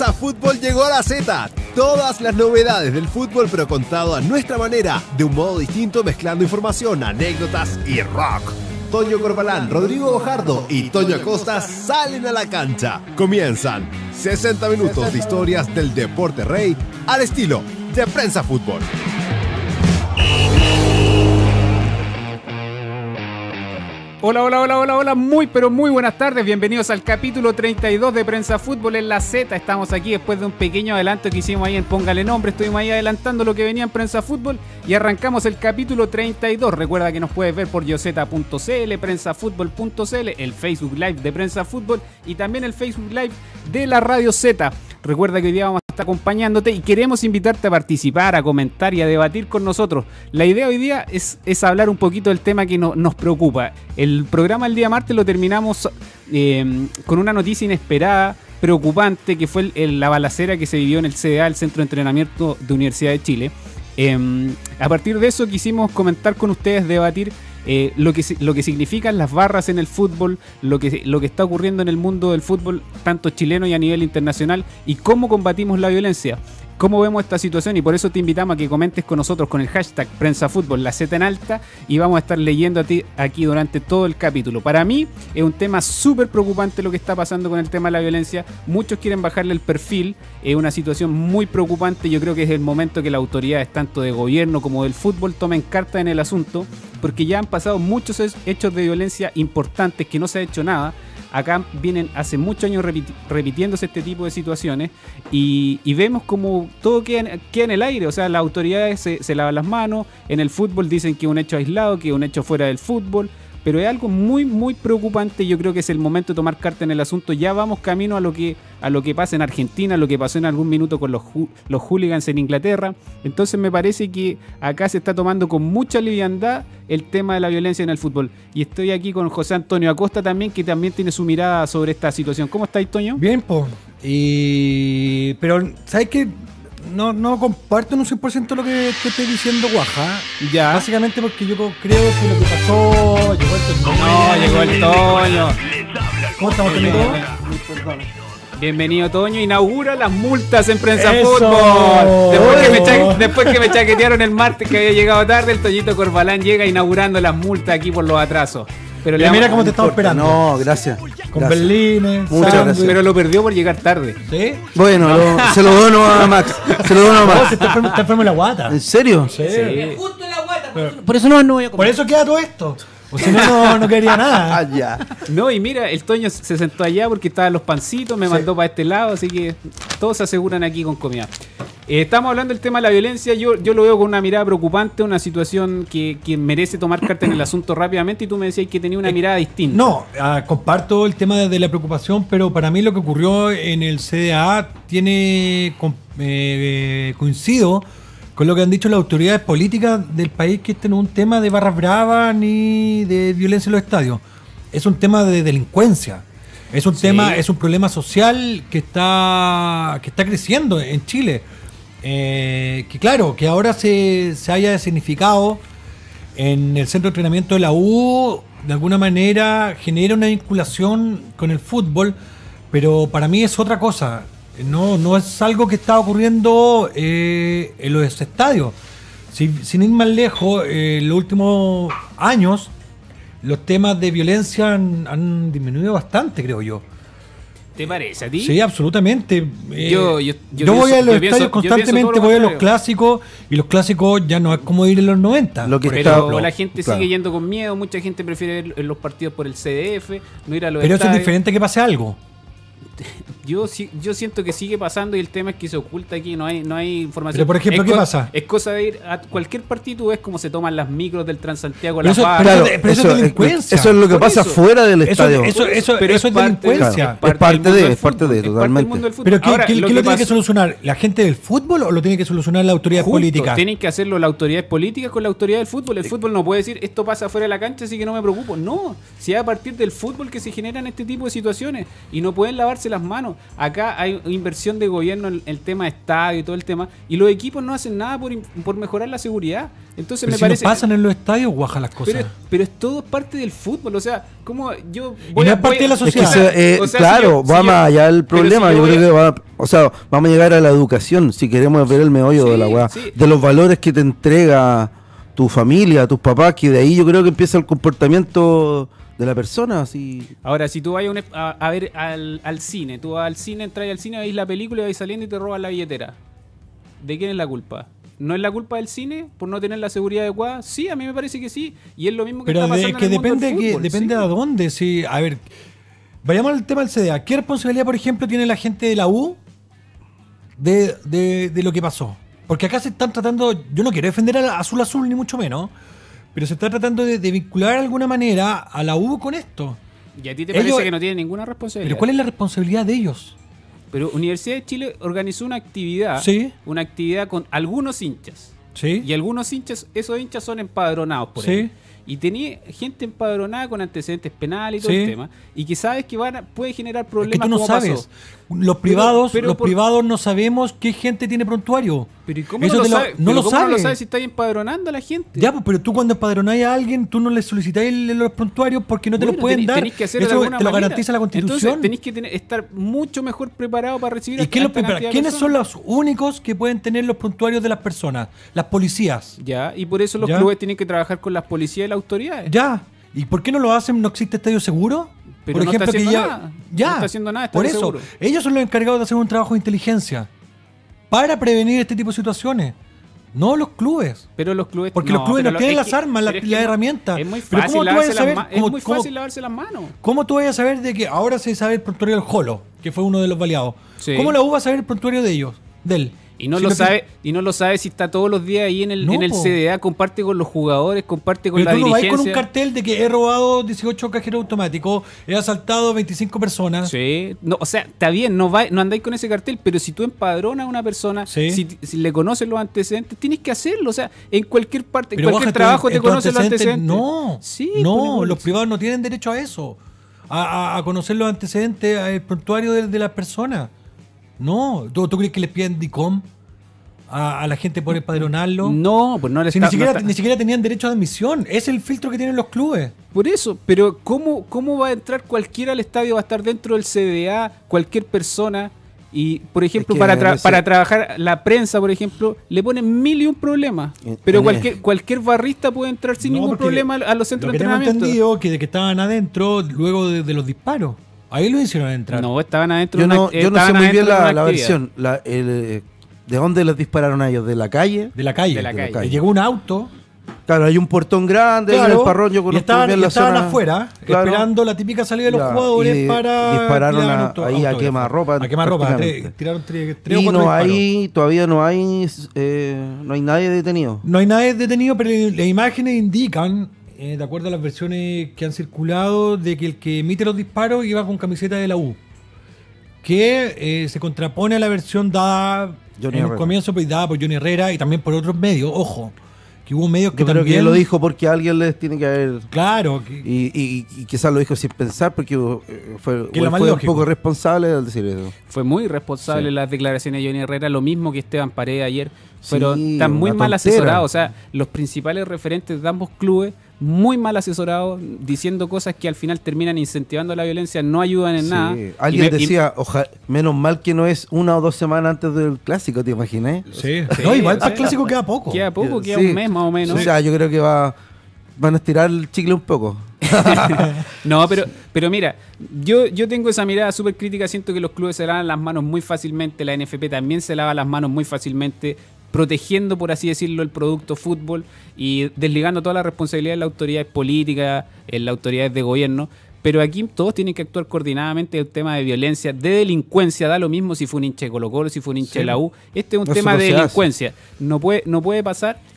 Prensa Fútbol llegó a la Z. Todas las novedades del fútbol, pero contado a nuestra manera, de un modo distinto, mezclando información, anécdotas y rock. Toño Corbalán, Rodrigo Bojardo y Toño Acosta salen a la cancha. Comienzan 60 minutos de historias del deporte rey al estilo de Prensa Fútbol. Hola, muy buenas tardes, bienvenidos al capítulo 32 de Prensa Fútbol en la Z. Estamos aquí después de un pequeño adelanto que hicimos ahí en Póngale Nombre, estuvimos ahí adelantando lo que venía en Prensa Fútbol y arrancamos el capítulo 32. Recuerda que nos puedes ver por yoseta.cl, prensafutbol.cl, el Facebook Live de Prensa Fútbol y también el Facebook Live de la Radio Z. Recuerda que hoy día vamos a estar acompañándote y queremos invitarte a participar, a comentar y a debatir con nosotros. La idea hoy día es hablar un poquito del tema que nos preocupa. El programa el día martes lo terminamos con una noticia inesperada, preocupante, que fue la balacera que se vivió en el CDA, el Centro de Entrenamiento de Universidad de Chile. A partir de eso quisimos comentar con ustedes, debatir lo que significan las barras en el fútbol, lo que está ocurriendo en el mundo del fútbol, tanto chileno y a nivel internacional, y cómo combatimos la violencia, cómo vemos esta situación. Y por eso te invitamos a que comentes con nosotros con el hashtag PrensaFútbol, la Z en alta, y vamos a estar leyendo a ti aquí durante todo el capítulo. Para mí es un tema súper preocupante lo que está pasando con el tema de la violencia. Muchos quieren bajarle el perfil, es una situación muy preocupante. Yo creo que es el momento que las autoridades, tanto de gobierno como del fútbol, tomen carta en el asunto, porque ya han pasado muchos hechos de violencia importantes que no se ha hecho nada. Acá vienen hace muchos años repitiéndose este tipo de situaciones y vemos como todo queda en el aire. O sea, las autoridades se lavan las manos. En el fútbol dicen que es un hecho aislado, que es un hecho fuera del fútbol, pero es algo muy preocupante. Yo creo que es el momento de tomar carta en el asunto. Ya vamos camino a lo que pasa en Argentina, lo que pasó en algún minuto con los hooligans en Inglaterra. Entonces me parece que acá se está tomando con mucha liviandad el tema de la violencia en el fútbol. Y estoy aquí con José Antonio Acosta también, que también tiene su mirada sobre esta situación. ¿Cómo estáis, Toño? Bien, pues. Pero, ¿sabes qué? No comparto en un 100% lo que te estoy diciendo, Guaja. Ya. Básicamente porque yo creo que lo que pasó... Llegó el Toño. ¿Cómo estamos, Toño? Bienvenido, Toño. Inaugura las multas en Prensa ¡Eso! Fútbol. Después que me chaquetearon el martes que había llegado tarde, el Toñito Corbalán llega inaugurando las multas aquí por los atrasos. Pero mira cómo te estamos esperando. No, gracias. Con berlines, muchas gracias. Pero lo perdió por llegar tarde. ¿Sí? Bueno, se lo dono a Max. Está enfermo en la guata. ¿En serio? Sí. Justo en la guata. Por eso no voy a Por comer. eso queda todo esto. O si no quería nada. Ah, ya. No, y mira, el Toño se sentó allá porque estaban los pancitos, me mandó para este lado, así que todos se aseguran aquí con comida. Estamos hablando del tema de la violencia. Yo lo veo con una mirada preocupante, una situación que merece tomar carta en el asunto rápidamente, y tú me decías que tenía una mirada distinta. No, comparto el tema de la preocupación, pero para mí lo que ocurrió en el CDA coincido con lo que han dicho las autoridades políticas del país, que este no es un tema de barras bravas ni de violencia en los estadios. Es un tema de delincuencia. Es un problema social que está creciendo en Chile. Que claro, que ahora se haya significado en el centro de entrenamiento de la U, de alguna manera genera una vinculación con el fútbol, pero para mí es otra cosa. No es algo que está ocurriendo en los estadios. Sin ir más lejos, en los últimos años los temas de violencia han disminuido bastante, creo yo. ¿Te parece a ti? Sí, absolutamente. Yo voy a los estadios constantemente, voy a los contrario. clásicos, y los clásicos ya no es como ir en los 90. Pero la gente claro, sigue yendo con miedo, mucha gente prefiere ver los partidos por el CDF, no ir a los Pero eso estadios. es diferente que pase algo. Yo siento que sigue pasando, y el tema es que se oculta aquí, no hay información. Pero, por ejemplo, ¿qué pasa? Es cosa de ir a cualquier partido, tú ves cómo se toman las micros del Transantiago, Pero la eso- FARC. pero eso es delincuencia. Eso es lo que Por pasa eso. fuera del Eso estadio. Pero es delincuencia. Claro. Es parte de, totalmente. del mundo del fútbol. Pero ¿quién Ahora, lo que tiene que pasó- solucionar? ¿La gente del fútbol o lo tiene que solucionar la autoridad Juntos, política? tienen que hacerlo las autoridades políticas con la autoridad del fútbol. El fútbol no puede decir esto pasa fuera de la cancha, así que no me preocupo. No, si es a partir del fútbol que se generan este tipo de situaciones, y no pueden lavarse lavarse las manos. Acá hay inversión de gobierno en el tema estadio y todo el tema, y los equipos no hacen nada por mejorar la seguridad. Entonces pero me si parece... no pasan en los estadios, guaja las cosas. Pero es todo parte del fútbol, o sea, como yo no es parte de la sociedad. Claro, va más allá del problema. Yo creo que vamos a llegar a la educación, si queremos ver el meollo de la weá, de los valores que te entrega tu familia, tus papás, que de ahí yo creo que empieza el comportamiento de la persona. Así. Ahora, si tú vas a ver al cine, tú vas al cine, entras al cine, veis la película y vais saliendo y te roban la billetera. ¿De quién es la culpa? ¿No es la culpa del cine por no tener la seguridad adecuada? Sí, a mí me parece que sí. Y es lo mismo que está pasando en el mundo del fútbol. Depende de dónde. Sí. A ver, vayamos al tema del CDA. ¿Qué responsabilidad, por ejemplo, tiene la gente de la U de lo que pasó? Porque acá se están tratando... Yo no quiero defender al azul, ni mucho menos. Pero se está tratando de vincular de alguna manera a la U con esto. ¿Y a ti te parece que no tiene ninguna responsabilidad? ¿Pero cuál es la responsabilidad de ellos? Pero Universidad de Chile organizó una actividad, una actividad con algunos hinchas. Sí. Y algunos hinchas, esos hinchas son empadronados por ahí. Y tenía gente empadronada con antecedentes penales y todo el tema. Y que sabes que puede generar problemas. Es que tú no sabes. Pasó. Los privados no sabemos qué gente tiene prontuario. Pero ¿y cómo no lo sabes? No lo sabes si estás empadronando a la gente. Ya, pues, pero tú cuando empadronáis a alguien, tú no le solicitáis los prontuarios porque no te los pueden dar. Que hacer eso te lo garantiza la Constitución. Entonces tenés que estar mucho mejor preparado para recibir ¿Y quiénes son los únicos que pueden tener los prontuarios de las personas? Las policías. Ya, y por eso los clubes tienen que trabajar con las policías y las autoridades. Ya. ¿Y por qué no lo hacen? ¿No existe estadio seguro? Pero por ejemplo, no está haciendo nada. Ya. No está haciendo nada. Por eso, seguro. Ellos son los encargados de hacer un trabajo de inteligencia para prevenir este tipo de situaciones. No los clubes. Pero los clubes... Porque los clubes no tienen las armas, las herramientas. Es muy fácil lavarse las manos. ¿Cómo tú vas a saber de que ahora se sabe el prontuario del Jolo, que fue uno de los baleados? Sí. ¿Cómo la U va a saber el prontuario de ellos? De él. Y no lo sabe si está todos los días ahí en el CDA, comparte con los jugadores, comparte con la dirigencia. Pero tú no vas con un cartel de que he robado 18 cajeros automáticos, he asaltado 25 personas. Sí, no, o sea, está bien, no andáis con ese cartel, pero si tú empadronas a una persona, si le conoces los antecedentes, tienes que hacerlo. O sea, en cualquier parte, en cualquier trabajo te conocen los antecedentes. No, los privados no tienen derecho a eso, a conocer los antecedentes, al prontuario de las personas. No, ¿tú crees que les piden DICOM a la gente por empadronarlo? No, pues no les ni siquiera tenían derecho a admisión. Es el filtro que tienen los clubes. Por eso, pero ¿cómo va a entrar cualquiera al estadio? Va a estar dentro del CDA, cualquier persona. Y, por ejemplo, para trabajar la prensa, por ejemplo, le ponen 1001 problemas. Pero cualquier barrista puede entrar sin ningún problema a los centros de entrenamiento. Tengo entendido que de que estaban adentro luego de los disparos. Ahí lo hicieron entrar. No, estaban adentro. Yo no sé muy bien la versión. ¿De dónde les dispararon a ellos? ¿De la calle? De la calle. Llegó un auto. Claro, hay un portón grande, en el parrón. Yo conozco bien la zona. Estaban afuera, esperando la típica salida de los jugadores para... Dispararon ahí a quemarropa. A quemarropa. Tiraron tres o y cuatro todavía no hay nadie detenido. No hay nadie detenido, pero las imágenes indican... de acuerdo a las versiones que han circulado, de que el que emite los disparos iba con camiseta de la U, que se contrapone a la versión dada en el comienzo, pues, dada por Johnny Herrera y también por otros medios. Ojo, que hubo medios que yo también... creo que él lo dijo porque alguien les tiene que haber... Claro. Y quizás lo dijo sin pensar, porque fue un poco irresponsable al decir eso. Fue muy irresponsable las declaraciones de Johnny Herrera, lo mismo que Esteban Paredes ayer. Pero están muy mal asesorados. O sea, los principales referentes de ambos clubes, muy mal asesorados, diciendo cosas que al final terminan incentivando la violencia, no ayudan en nada. Alguien decía, menos mal que no es 1 o 2 semanas antes del clásico, ¿te imaginas? Sí. No, igual para el clásico queda poco. Queda un mes más o menos. O sea, yo creo que van a estirar el chicle un poco. No, pero mira, yo tengo esa mirada súper crítica. Siento que los clubes se lavan las manos muy fácilmente, la NFP también se lava las manos muy fácilmente, protegiendo, por así decirlo, el producto fútbol y desligando toda la responsabilidad de las autoridades políticas, en las autoridades de gobierno. Pero aquí todos tienen que actuar coordinadamente. El tema de violencia, de delincuencia, da lo mismo si fue un hincha de Colo-Colo, si fue un hincha de la U. Este es un tema de delincuencia. No puede pasar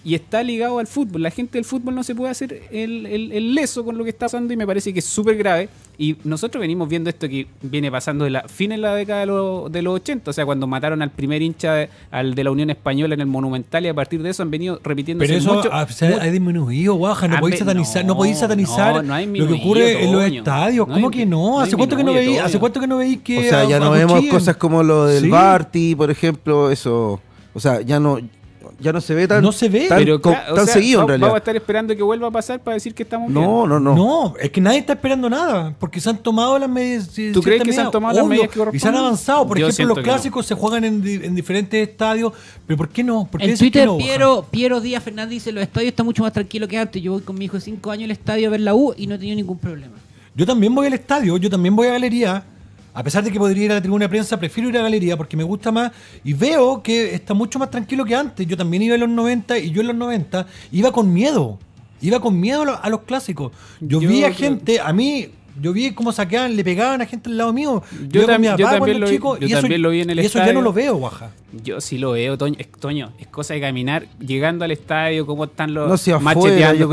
y está ligado al fútbol. La gente del fútbol no se puede hacer el leso con lo que está pasando y me parece que es súper grave. Y nosotros venimos viendo esto que viene pasando de fin de la década de los 80, o sea, cuando mataron al primer hincha al de la Unión Española en el Monumental, y a partir de eso han venido repitiendo. Pero eso ha disminuido, Guaja, no podéis satanizar lo que ocurre en los estadios. ¿Cómo que no? ¿Hace cuánto que no veis que... O sea, ya no vemos cosas como lo del Barty, por ejemplo, eso... O sea, ya no se ve tan, tan seguido en realidad. Vamos a estar esperando que vuelva a pasar para decir que estamos bien. No, es que nadie está esperando nada, porque se han tomado las medidas. ¿Tú crees que se han tomado las medidas que corresponden? Y se han avanzado. Por ejemplo, los clásicos se juegan en diferentes estadios, pero ¿por qué no? ¿Por qué en Twitter Piero Díaz Fernández dice: los estadios están mucho más tranquilos que antes. Yo voy con mi hijo de 5 años al estadio a ver la U y no he tenido ningún problema. Yo también voy al estadio, yo también voy a galería. A pesar de que podría ir a la tribuna de prensa, prefiero ir a la galería porque me gusta más y veo que está mucho más tranquilo que antes. Yo también iba en los 90 y yo en los 90 iba con miedo. Iba con miedo a los clásicos. Yo vi a gente, yo vi cómo saqueaban, le pegaban a gente al lado mío. Yo también lo vi en el estadio. Y eso ya no lo veo, Guaja. Yo sí lo veo, Toño. Es cosa de caminar, llegando al estadio, cómo están los macheteando,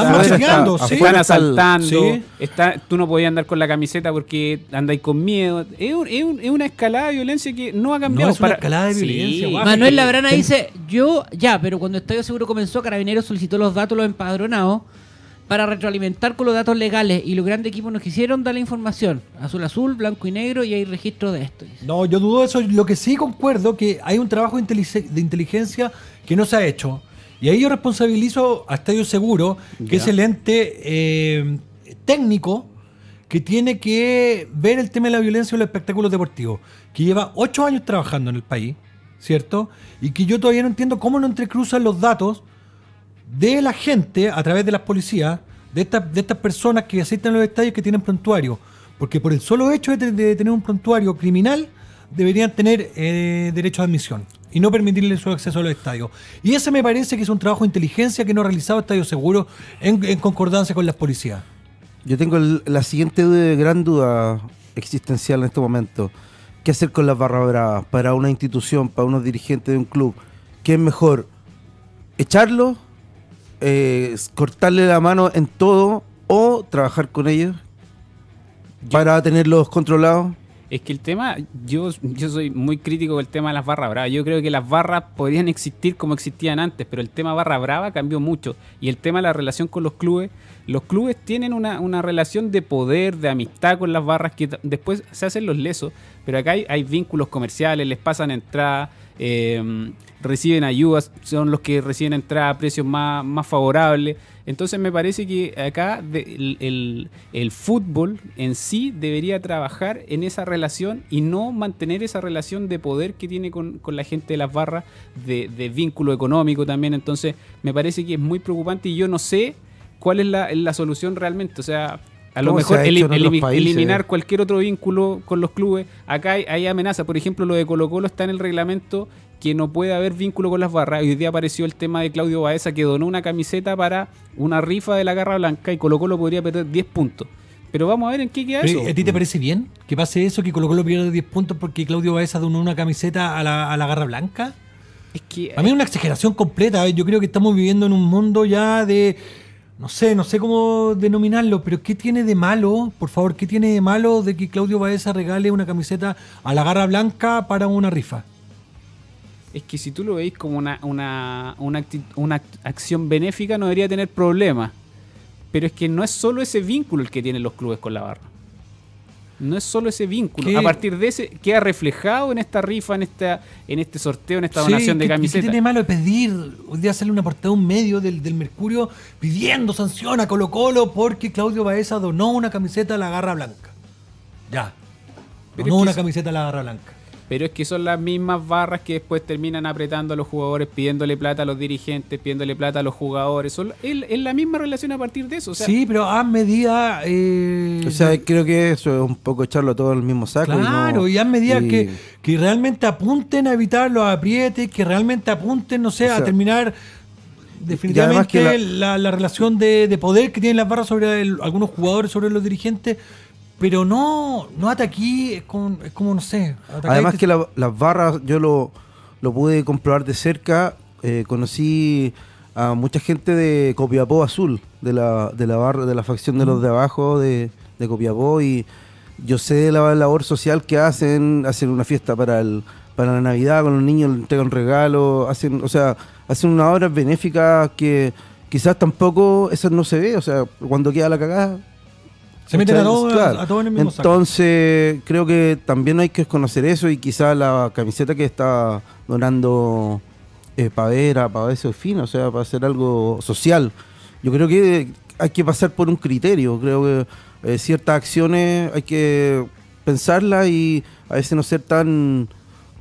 están asaltando. ¿Sí? Tú no podías andar con la camiseta porque andáis con miedo. Es una escalada de violencia que no ha cambiado. No, es una escalada de violencia, Guaja. Manuel Labrana dice: pero cuando Estadio Seguro comenzó, Carabineros solicitó los datos de los empadronados para retroalimentar con los datos legales, y los grandes equipos nos quisieron dar la información. Azul, blanco y negro, y hay registro de esto. No, yo dudo eso. Lo que sí concuerdo que hay un trabajo de inteligencia que no se ha hecho. Y ahí yo responsabilizo a Estadio Seguro, que es el ente técnico que tiene que ver el tema de la violencia en los espectáculos deportivos, que lleva 8 años trabajando en el país, ¿cierto? Y que yo todavía no entiendo cómo no entrecruzan los datos de la gente a través de las policías, de estas personas que asisten a los estadios que tienen prontuario, porque por el solo hecho de tener un prontuario criminal deberían tener derecho a admisión y no permitirle su acceso a los estadios. Y ese me parece que es un trabajo de inteligencia que no ha realizado Estadio Seguro en concordancia con las policías. Yo tengo la siguiente gran duda existencial en este momento. ¿Qué hacer con las barras bravas para una institución, para unos dirigentes de un club? ¿Qué es mejor? ¿Echarlo? ¿Cortarle la mano en todo o trabajar con ellos para tenerlos controlados? Es que el tema, yo soy muy crítico con el tema de las barras bravas. Yo creo que las barras podrían existir como existían antes, pero el tema barra brava cambió mucho. Y el tema de la relación con los clubes tienen una relación de poder, de amistad con las barras, que después se hacen los lesos, pero acá hay vínculos comerciales, les pasan entradas, reciben ayudas, son los que reciben entrada a precios más favorables. Entonces me parece que acá el fútbol en sí debería trabajar en esa relación y no mantener esa relación de poder que tiene con la gente de las barras, de vínculo económico también. Entonces me parece que es muy preocupante y yo no sé cuál es la solución realmente. O sea, a lo mejor eliminar cualquier otro vínculo con los clubes. Acá hay amenaza. Por ejemplo, lo de Colo-Colo está en el reglamento, que no puede haber vínculo con las barras. Hoy día apareció el tema de Claudio Baeza, que donó una camiseta para una rifa de la Garra Blanca y Colo-Colo podría perder 10 puntos. Pero vamos a ver en qué queda eso. ¿A ti te parece bien que pase eso, que Colo-Colo pierda 10 puntos porque Claudio Baeza donó una camiseta a la Garra Blanca? Es que a mí es una exageración completa. Yo creo que estamos viviendo en un mundo ya de... No sé cómo denominarlo, pero ¿qué tiene de malo, por favor, qué tiene de malo de que Claudio Baeza regale una camiseta a la Garra Blanca para una rifa? Es que si tú lo veis como una acción benéfica, no debería tener problemas. Pero es que no es solo ese vínculo el que tienen los clubes con la barra. No es solo ese vínculo. ¿Qué? A partir de ese queda reflejado en esta rifa, en este sorteo, en esta donación de camisetas. ¿Qué tiene de malo pedir, hoy día hacerle una portada a un medio del Mercurio pidiendo sanción a Colo-Colo porque Claudio Baeza donó una camiseta a la Garra Blanca? Ya. Donó una camiseta a la Garra Blanca. Pero es que son las mismas barras que después terminan apretando a los jugadores, pidiéndole plata a los dirigentes, pidiéndole plata a los jugadores. Es la misma relación a partir de eso. O sea, sí, pero a medida... O sea, creo que eso es un poco echarlo todo en el mismo saco. Claro, y a medida que realmente apunten a evitar los aprietes, que realmente apunten, no sé, a terminar definitivamente que la relación de poder que tienen las barras sobre algunos jugadores, sobre los dirigentes. Pero no hasta aquí, es como no sé. Además que las barras yo lo pude comprobar de cerca. Conocí a mucha gente de Copiapó Azul, de la barra, de la facción de los de abajo de Copiapó, y yo sé la labor social que hacen una fiesta para la Navidad con los niños, le entregan regalos, hacen unas obras benéficas que quizás tampoco eso no se ve, o sea, cuando queda la cagada se meten claro. a todos en el mismo saco. Entonces creo que también hay que conocer eso, y quizás la camiseta que está donando para ese fin, o sea, para hacer algo social. Yo creo que hay que pasar por un criterio, creo que ciertas acciones hay que pensarlas y a veces no ser tan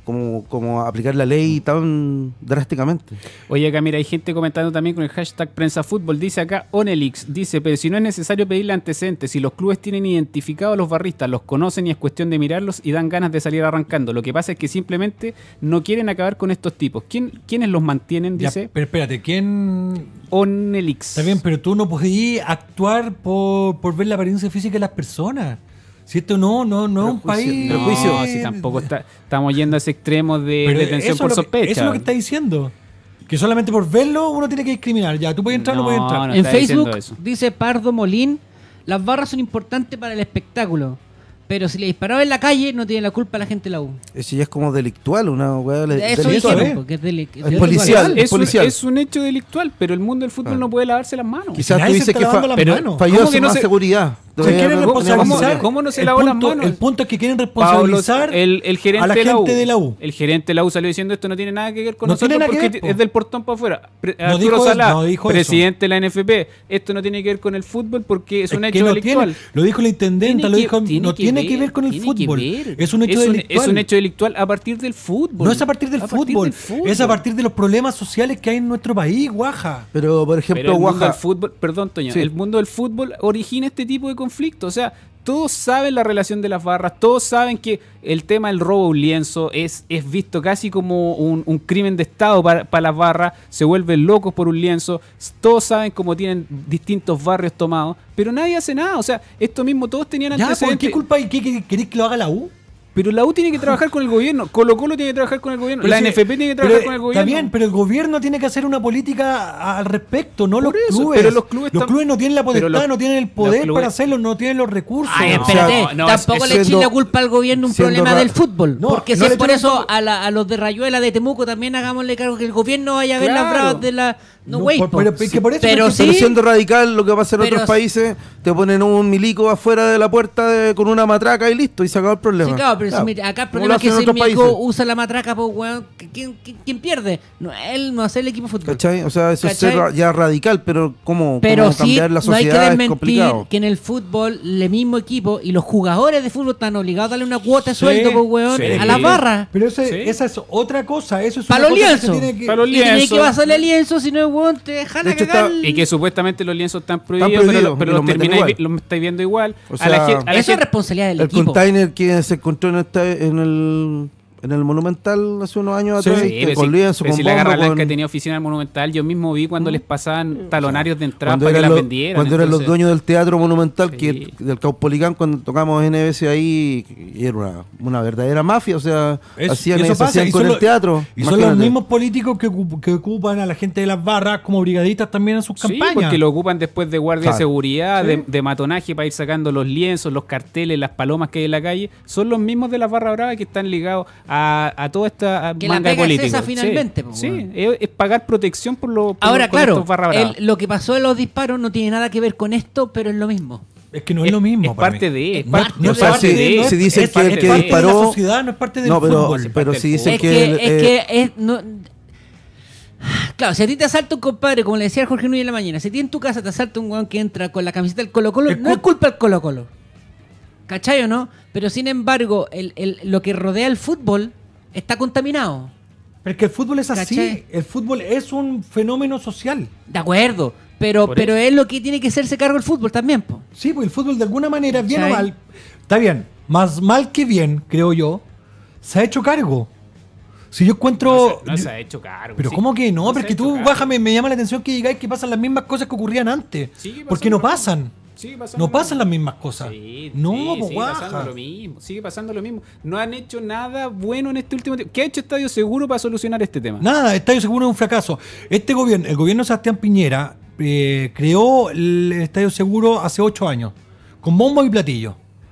como aplicar la ley tan drásticamente. Oye, acá mira, hay gente comentando también con el hashtag PrensaFútbol. Dice acá Onelix, dice, pero si no es necesario pedirle antecedentes, si los clubes tienen identificados a los barristas, los conocen y es cuestión de mirarlos y dan ganas de salir arrancando. Lo que pasa es que simplemente no quieren acabar con estos tipos. ¿Quiénes los mantienen? Dice. Ya, pero espérate, ¿quién? Onelix. Está bien, pero tú no podías actuar por ver la apariencia física de las personas. Si esto no es un país... No, si tampoco estamos yendo a ese extremo de detención por sospecha. Eso es lo que está diciendo. Que solamente por verlo uno tiene que discriminar. Ya, tú puedes entrar o no puedes entrar. No en Facebook dice Pardo Molín, las barras son importantes para el espectáculo, pero si le disparaba en la calle no tiene la culpa la gente de la U. Eso ya es como delictual, una weá eso delictual. porque es policial. Es un hecho delictual, pero el mundo del fútbol no puede lavarse las manos. Quizás tú dices que falló su seguridad. Se quieren responsabilizar. ¿Cómo no se lavó las manos? El punto es que quieren responsabilizar el gerente a la gente de la U. El gerente de la U salió diciendo esto no tiene nada que ver con no nosotros porque es del portón para afuera. Arturo Salá, presidente de la NFP, esto no tiene que ver con el fútbol porque es un hecho delictual. Lo dijo la intendenta, no tiene que ver con el fútbol. Es un hecho delictual. Es un hecho delictual a partir del fútbol. No es a partir del fútbol, es a partir de los problemas sociales que hay en nuestro país, Guaja. Pero, por ejemplo, Guaja... Perdón, Toño, el mundo del fútbol origina este tipo de conflictos. O sea, todos saben la relación de las barras, todos saben que el tema del robo a un lienzo es visto casi como un crimen de Estado para las barras, se vuelven locos por un lienzo, todos saben cómo tienen distintos barrios tomados, pero nadie hace nada. O sea, esto mismo todos tenían antecedentes. ¿Qué culpa y qué querés que lo haga la U? Pero la U tiene que trabajar con el gobierno, Colo-Colo tiene que trabajar con el gobierno, la NFP tiene que trabajar con el gobierno. Está bien, pero el gobierno tiene que hacer una política al respecto, no los clubes. Pero los clubes no tienen la potestad, no tienen el poder para hacerlo, no tienen los recursos. Ay, espérate, tampoco le echen la culpa al gobierno un problema del fútbol. Porque si es por eso a los de Rayuela, de Temuco, también hagámosle cargo que el gobierno vaya a ver las bravas de la... Pero siendo radical, lo que pasa en otros países, te ponen un milico afuera de la puerta con una matraca y listo, y se acaba el problema. Sí, claro, pero mira, acá el problema es que si el milico usa la matraca, pues, weón, ¿quién pierde? No, él no hace el equipo de fútbol. ¿Cachai? O sea, eso es ser ya radical, pero ¿cómo cambiar la sociedad? No hay que desmentir es complicado. Que en el fútbol, el mismo equipo y los jugadores de fútbol están obligados a darle una cuota de sueldo, pues, weón, a las barras. Pero esa es otra cosa. Eso es para los lienzos. Para los lienzos. Y tiene que basarle el lienzo, si no, weón, te dejan la cagar. Y que supuestamente los lienzos están prohibidos, pero los estáis viendo igual. O sea, eso es responsabilidad del equipo. El container que se encontró en el Monumental hace unos años atrás, con lienzo, con si la Garra Blanca tenía oficina en el Monumental, yo mismo vi cuando les pasaban talonarios de entrada para que las vendieran. Cuando eran los dueños del Teatro Monumental, del Caupolicán, cuando tocamos NBC ahí, era una verdadera mafia, o sea, hacían con el teatro. Y son los mismos políticos que ocupan a la gente de las barras como brigadistas también en sus campañas. Sí, porque lo ocupan después de guardia de seguridad, de matonaje para ir sacando los lienzos, los carteles, las palomas que hay en la calle. Son los mismos de las barras bravas que están ligados a toda esta manga de políticos. Esa finalmente, sí, es pagar protección por ahora, claro, lo que pasó en los disparos no tiene nada que ver con esto, pero es lo mismo. Es que no es lo mismo. Es parte de. Si dicen que el que disparó. De la sociedad, no es parte del fútbol. Pero si dicen claro, si a ti te asalta un compadre, como le decía Jorge Núñez en la mañana, si a ti en tu casa te asalta un weón que entra con la camiseta del Colo-Colo, no es culpa del Colo-Colo. ¿Cachai o no? Pero sin embargo, lo que rodea el fútbol está contaminado. Pero es que el fútbol es así. ¿Cachai? El fútbol es un fenómeno social. De acuerdo. Pero es lo que tiene que hacerse cargo el fútbol también, po. Sí, pues el fútbol de alguna manera, bien o mal, está bien, más mal que bien, creo yo, se ha hecho cargo. Si yo encuentro... No se ha hecho cargo. Pero ¿cómo que no? Porque tú, bájame, me llama la atención que digáis que pasan las mismas cosas que ocurrían antes. Sí, porque no pasan. No pasan las mismas cosas. Sí, no, sí, pues sigue pasando lo mismo. Sigue pasando lo mismo. No han hecho nada bueno en este último tiempo. ¿Qué ha hecho Estadio Seguro para solucionar este tema? Nada, Estadio Seguro es un fracaso. El gobierno de Sebastián Piñera creó el Estadio Seguro hace 8 años, con bombo y platillo.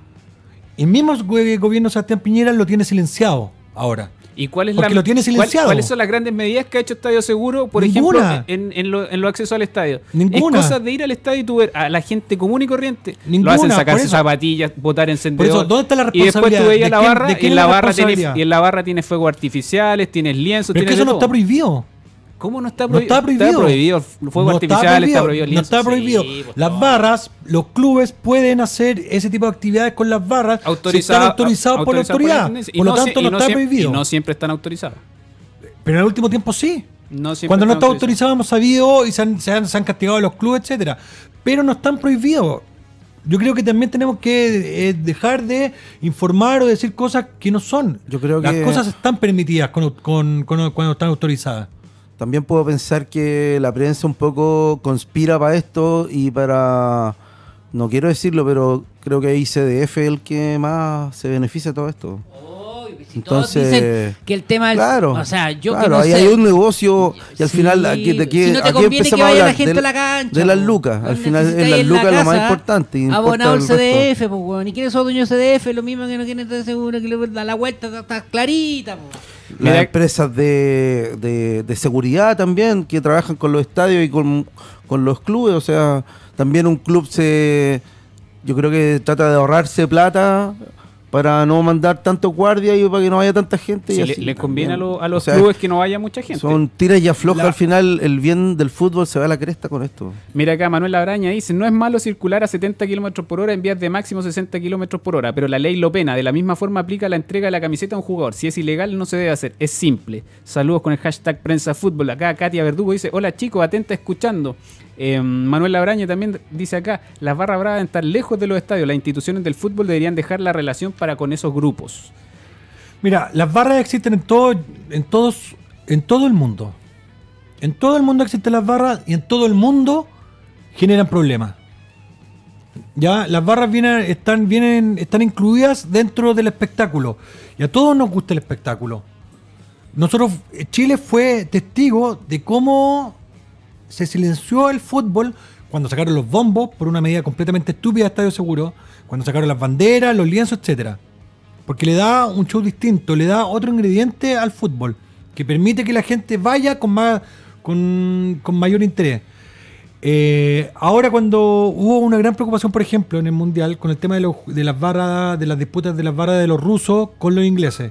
El mismo gobierno de Sebastián Piñera lo tiene silenciado ahora. ¿Y cuál es porque lo tiene silenciado. ¿Cuáles son las grandes medidas que ha hecho Estadio Seguro, por Ninguna. ejemplo, en los accesos al estadio? Ninguna. Es cosa de ir al estadio y tú ver a la gente común y corriente. Ninguna, Lo hacen sacarse por eso. zapatillas, botar encendedor. Por eso, ¿dónde está la y después responsabilidad? tú veías la barra ¿De quién y es la en la responsabilidad? barra tienes fuegos artificiales, tienes lienzos, Pero es que tienes eso de no todo. está prohibido. ¿Cómo no está No prohibido? está prohibido. Está prohibido. Fuego artificial, está prohibido el No lienzo. está prohibido. Sí, pues, Las no. barras, los clubes pueden hacer ese tipo de actividades con las barras si están autorizados por la autoridad. Por lo tanto, no está prohibido. Y no siempre están autorizados. Pero en el último tiempo sí. No siempre Cuando no están está autorizado hemos sabido y se han castigado a los clubes, etcétera. Pero no están prohibidos. Yo creo que también tenemos que dejar de informar o decir cosas que no son. Yo creo Las que cosas están permitidas cuando están autorizadas. también puedo pensar que la prensa un poco conspira para esto y para... No quiero decirlo, pero creo que ICDF es el que más se beneficia de todo esto. Si todos dicen que el tema del... Claro, o sea, yo claro, que no ahí sé. hay un negocio y al Sí, final si no te aquí conviene empezamos que a vaya hablar la gente a la cancha, de las po. lucas. Al No final necesitas en las ir en la lucas es lo más casa, importante. importa Abonado al el resto. CDF, pues, weón. ¿Y quiénes son dueños del CDF? Lo mismo que no quieren estar seguros, que le da la vuelta, está clarita, pues. Las Mira- empresas de seguridad también, que trabajan con los estadios y con los clubes. O sea, también un club yo creo que trata de ahorrarse plata para no mandar tantos guardias y para que no vaya tanta gente. Sí, y le así conviene a, también. a los O sea, clubes que no vaya mucha gente. son tiras y aflojas. Al final el bien del fútbol se va a la cresta con esto. Mira acá, Manuel Labraña dice, no es malo circular a 70 km por hora en vías de máximo 60 km por hora, pero la ley lo pena. De la misma forma aplica la entrega de la camiseta a un jugador. Si es ilegal, no se debe hacer. Es simple. Saludos con el hashtag Prensa Fútbol. Acá Katia Verdugo dice, hola chicos, atenta escuchando. Manuel Labraña también dice acá, las barras bravas deben estar lejos de los estadios. Las instituciones del fútbol deberían dejar la relación para con esos grupos. Mira, las barras existen en todo el mundo. En todo el mundo existen las barras y en todo el mundo generan problemas. Ya, las barras están incluidas dentro del espectáculo. Y a todos nos gusta el espectáculo. Chile fue testigo de cómo se silenció el fútbol cuando sacaron los bombos por una medida completamente estúpida de Estadio Seguro, cuando sacaron las banderas, los lienzos, etcétera. Porque le da un show distinto, le da otro ingrediente al fútbol, que permite que la gente vaya con mayor interés. Ahora cuando hubo una gran preocupación, por ejemplo, en el Mundial, con el tema de las barras, de las disputas de las barras de los rusos con los ingleses,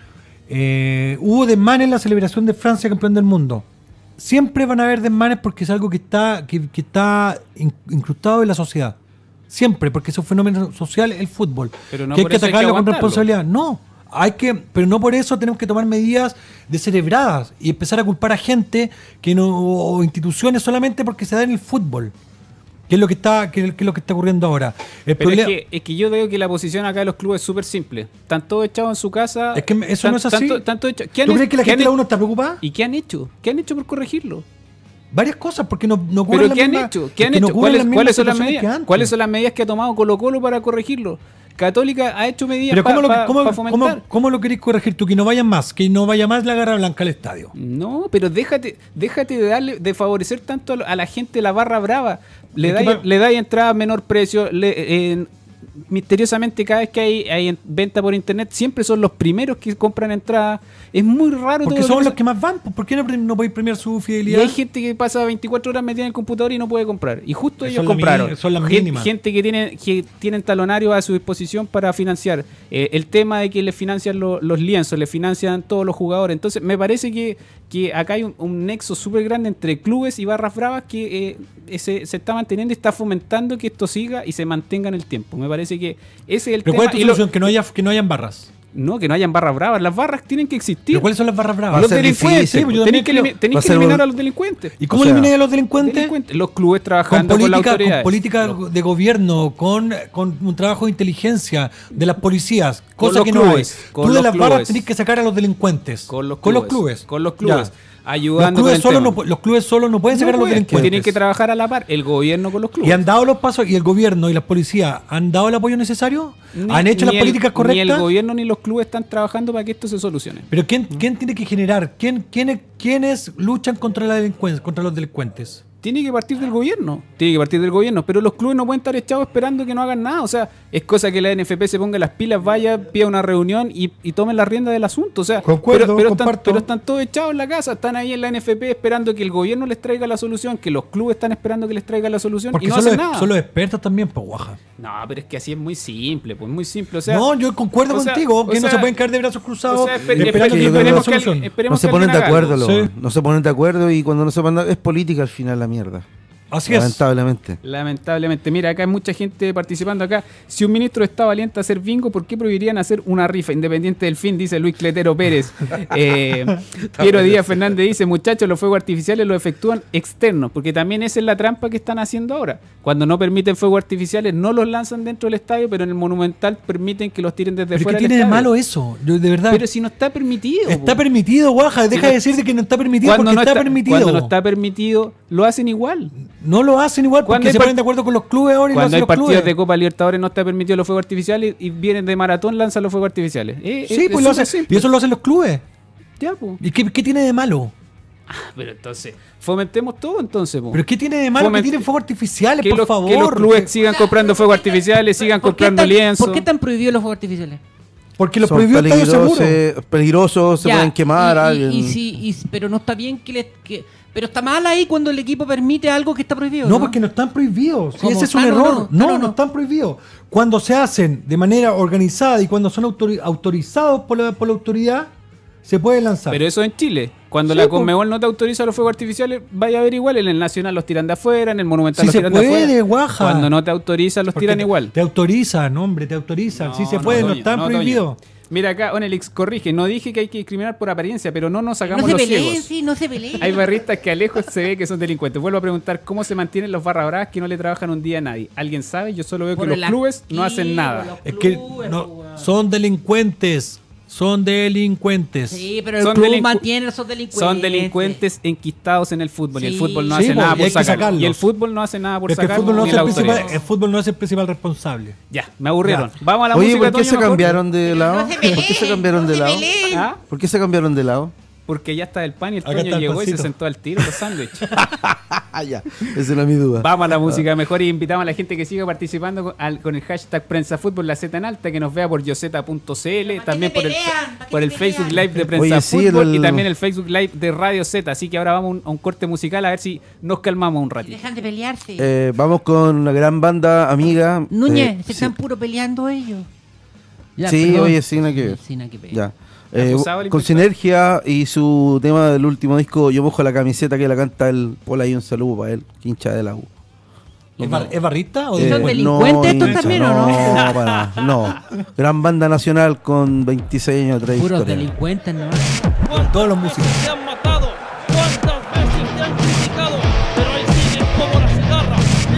hubo desmanes en la celebración de Francia campeón del mundo. Siempre van a haber desmanes porque es algo que está incrustado en la sociedad. Siempre, porque es un fenómeno social el fútbol. Pero no que hay por que eso hay que atacarlo con aguantarlo. responsabilidad. No, pero no por eso tenemos que tomar medidas descerebradas y empezar a culpar a gente o instituciones solamente porque se da en el fútbol. ¿Qué es lo que está ocurriendo ahora? Pero es que yo veo que la posición acá de los clubes es súper simple. Están todos echados en su casa. Es que eso no es así. ¿Tú ¿Tú crees que la gente de la uno está preocupada? ¿Y qué han hecho? ¿Qué han hecho por corregirlo? Varias cosas, porque no ocurren ¿Pero las qué han mismas- hecho? porque ¿Qué han no hecho? ocurren las mismas ¿Cuáles son las situaciones que medidas? antes. ¿Cuáles son las medidas que ha tomado Colo-Colo para corregirlo? Católica ha hecho medidas Pero para fomentar. ¿cómo lo querés corregir tú? Que no vaya más la garra blanca al estadio. No, pero déjate de favorecer tanto a la gente de la barra brava. Le da entrada a menor precio. Misteriosamente cada vez que hay venta por internet siempre son los primeros que compran entrada. Es muy raro. Porque todo somos lo los que más van. ¿Por qué no podéis premiar su Y fidelidad? hay gente que pasa 24 horas metida en el computador y no puede comprar. Y justo ellos Son compraron. son las Gente mínimas. que tienen talonarios a su disposición para financiar. El tema de que les financian los lienzos, les financian todos los jugadores. Entonces me parece que acá hay un nexo súper grande entre clubes y barras bravas que se está manteniendo y está fomentando que esto siga y se mantenga en el tiempo. Me parece que ese es el ¿Pero tema. cuál es tu solución? Que no hayan barras. No, que no hayan barras bravas. Las barras tienen que existir. ¿Pero cuáles son las barras bravas? Va a Los ser delincuentes. difícil, pues yo Tenéis también que, tenéis va a que ser eliminar un- a los delincuentes. ¿Y cómo O sea, elimináis a los delincuentes? Los clubes Con trabajando con, la autoridad. política de gobierno, con un trabajo de inteligencia de las policías, Con cosa los que clubes, no hay. con Tú de los las barras clubes. tenés que sacar a los delincuentes. Con los clubes. clubes. Con los clubes. Ya. ayudando los con el tema. los clubes solos no pueden sacar a los delincuentes. Tienen que trabajar a la par, el gobierno con los clubes. ¿Y han dado los pasos, y el gobierno y las policías han dado el apoyo necesario? ¿Han hecho las políticas correctas? Ni el gobierno ni los clubes están trabajando para que esto se solucione. Pero ¿quién tiene que generar? ¿Quiénes luchan contra la delincuencia, contra los delincuentes? Tiene que partir del gobierno. Pero los clubes no pueden estar echados esperando que no hagan nada. O sea, es cosa que la NFP se ponga las pilas, vaya, pida una reunión y tomen la rienda del asunto. O sea, Concuerdo, pero están todos echados en la casa, están ahí en la NFP esperando que el gobierno les traiga la solución, que los clubes están esperando que les traiga la solución. Porque y no hacen nada. Son los expertos también, pues, guaja. No, pero es que así es muy simple, pues muy simple. O sea, no, yo concuerdo contigo, que no se pueden caer de brazos cruzados. O sea, esperemos que no se ponen de acuerdo, sí. No se ponen de acuerdo y cuando no se ponen de acuerdo, es política al final la mierda. Así Lamentablemente. Mira, acá hay mucha gente participando acá. Si un ministro está valiente a hacer bingo, ¿por qué prohibirían hacer una rifa independiente del fin? Dice Luis Cletero Pérez. Piero Díaz Fernández dice, muchachos, los fuegos artificiales los efectúan externos, porque también esa es la trampa que están haciendo ahora. Cuando no permiten fuegos artificiales, no los lanzan dentro del estadio, pero en el Monumental permiten que los tiren desde fuera del estadio. ¿Qué tiene de malo eso? Yo, de verdad. Pero si no está permitido. Está permitido, guaja. Deja de decir que no está permitido porque está permitido. Cuando no está permitido, lo hacen igual. No lo hacen igual porque se ponen de acuerdo con los clubes ahora y cuando lo hacen hay los partidos clubes. de Copa Libertadores no está permitido los fuegos artificiales y vienen de maratón, lanzan los fuegos artificiales. Sí, pues lo hacen. Y eso lo hacen los clubes. Ya, pues. ¿Y qué tiene de malo? Pero entonces, fomentemos todo entonces, po. ¿Pero qué tiene de malo que tienen fuegos artificiales, por favor? Que los clubes sigan comprando fuegos artificiales, sigan comprando lienzos. ¿Por qué están prohibidos los fuegos artificiales? Porque los prohibió el estadio seguro. Peligrosos, se pueden quemar. Pero no está bien pero está mal ahí cuando el equipo permite algo que está prohibido. No, porque no están prohibidos. Sí, ese es un Ah, error. No están prohibidos. Cuando se hacen de manera organizada y cuando son autorizados por la autoridad, se puede lanzar. Pero eso en Chile. Cuando la Conmebol no te autoriza los fuegos artificiales, vaya a ver igual. En el Nacional los tiran de afuera, en el Monumental los tiran de afuera. Guaja. Cuando no te autorizan, los tiran igual. Te autorizan, hombre, te autorizan. Sí se puede, no están prohibidos. Mira acá, Onelix corrige, no dije que hay que discriminar por apariencia, pero no nos hagamos los ciegos. Sí, no se peleen. Hay barristas que a lejos se ve que son delincuentes. Vuelvo a preguntar, ¿cómo se mantienen los barra bravas que no le trabajan un día a nadie? ¿Alguien sabe? Yo solo veo que los clubes no hacen nada. Es que son delincuentes. Son delincuentes. Sí, pero el club mantiene esos delincuentes. Son delincuentes enquistados en el fútbol. Sí. Y el fútbol no hace nada por sacarlo. Y el fútbol no hace nada por sacarlo. El fútbol no es el principal responsable. Ya, me aburrieron. Vamos a la música. Oye, ¿por qué se cambiaron de lado? ¿Por qué se cambiaron de lado? ¿Por qué se cambiaron de lado? Porque ya está el pan y el Toño llegó y se sentó al tiro los sándwiches. Ya, esa era mi duda. Vamos a la música mejor y invitamos a la gente que siga participando con el hashtag Prensa Fútbol, la Z en alta, que nos vea por yoseta.cl, también por el Facebook Live de Prensa Fútbol y también el Facebook Live de Radio Z. Así que ahora vamos a un corte musical a ver si nos calmamos un ratito. Dejan de pelearse. Vamos con una gran banda amiga. Núñez, se están puro peleando ellos. Ya, sí, perdón. Oye, sin nada que ver. Ya. Con Sinergia y su tema del último disco, Yo mojo la camiseta, que la canta el Paul. Ahí un saludo para él, hincha de la U. ¿Es barrista? ¿O ¿Son delincuentes estos también o no? No, gran banda nacional con 26 años de trayectoria. Puros delincuentes, ¿no? Con todos los músicos. Te han matado, cuántas veces te han criticado, pero ahí siguen como la cigarra.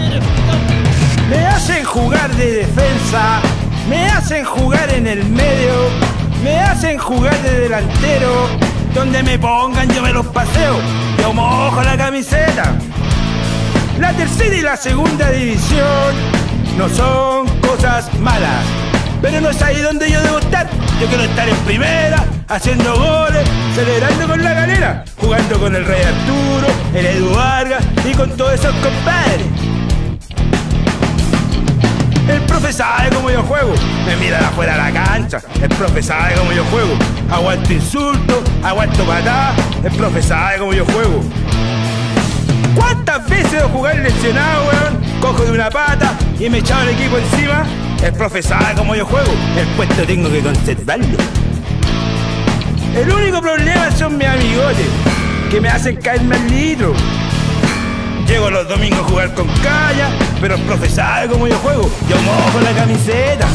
Me hacen jugar de defensa, me hacen jugar en el medio, me hacen jugar de delantero. Donde me pongan yo me los paseo, yo mojo la camiseta. La tercera y la segunda división no son cosas malas, pero no es ahí donde yo debo estar. Yo quiero estar en primera, haciendo goles, celebrando con la galera, jugando con el Rey Arturo, el Edu Vargas y con todos esos compadres. El profe sabe cómo yo juego, me mira de afuera a la cancha. El profe sabe cómo yo juego, aguanto insultos, aguanto patadas. El profe sabe cómo yo juego. ¿Cuántas veces he jugado lesionado, weón? Cojo de una pata y me echaba el equipo encima. El profe sabe cómo yo juego, el puesto tengo que conservarlo. El único problema son mis amigotes, que me hacen caerme al litro. Llego los domingos a jugar con calla, pero el profe sabe cómo yo juego, yo mojo la camiseta.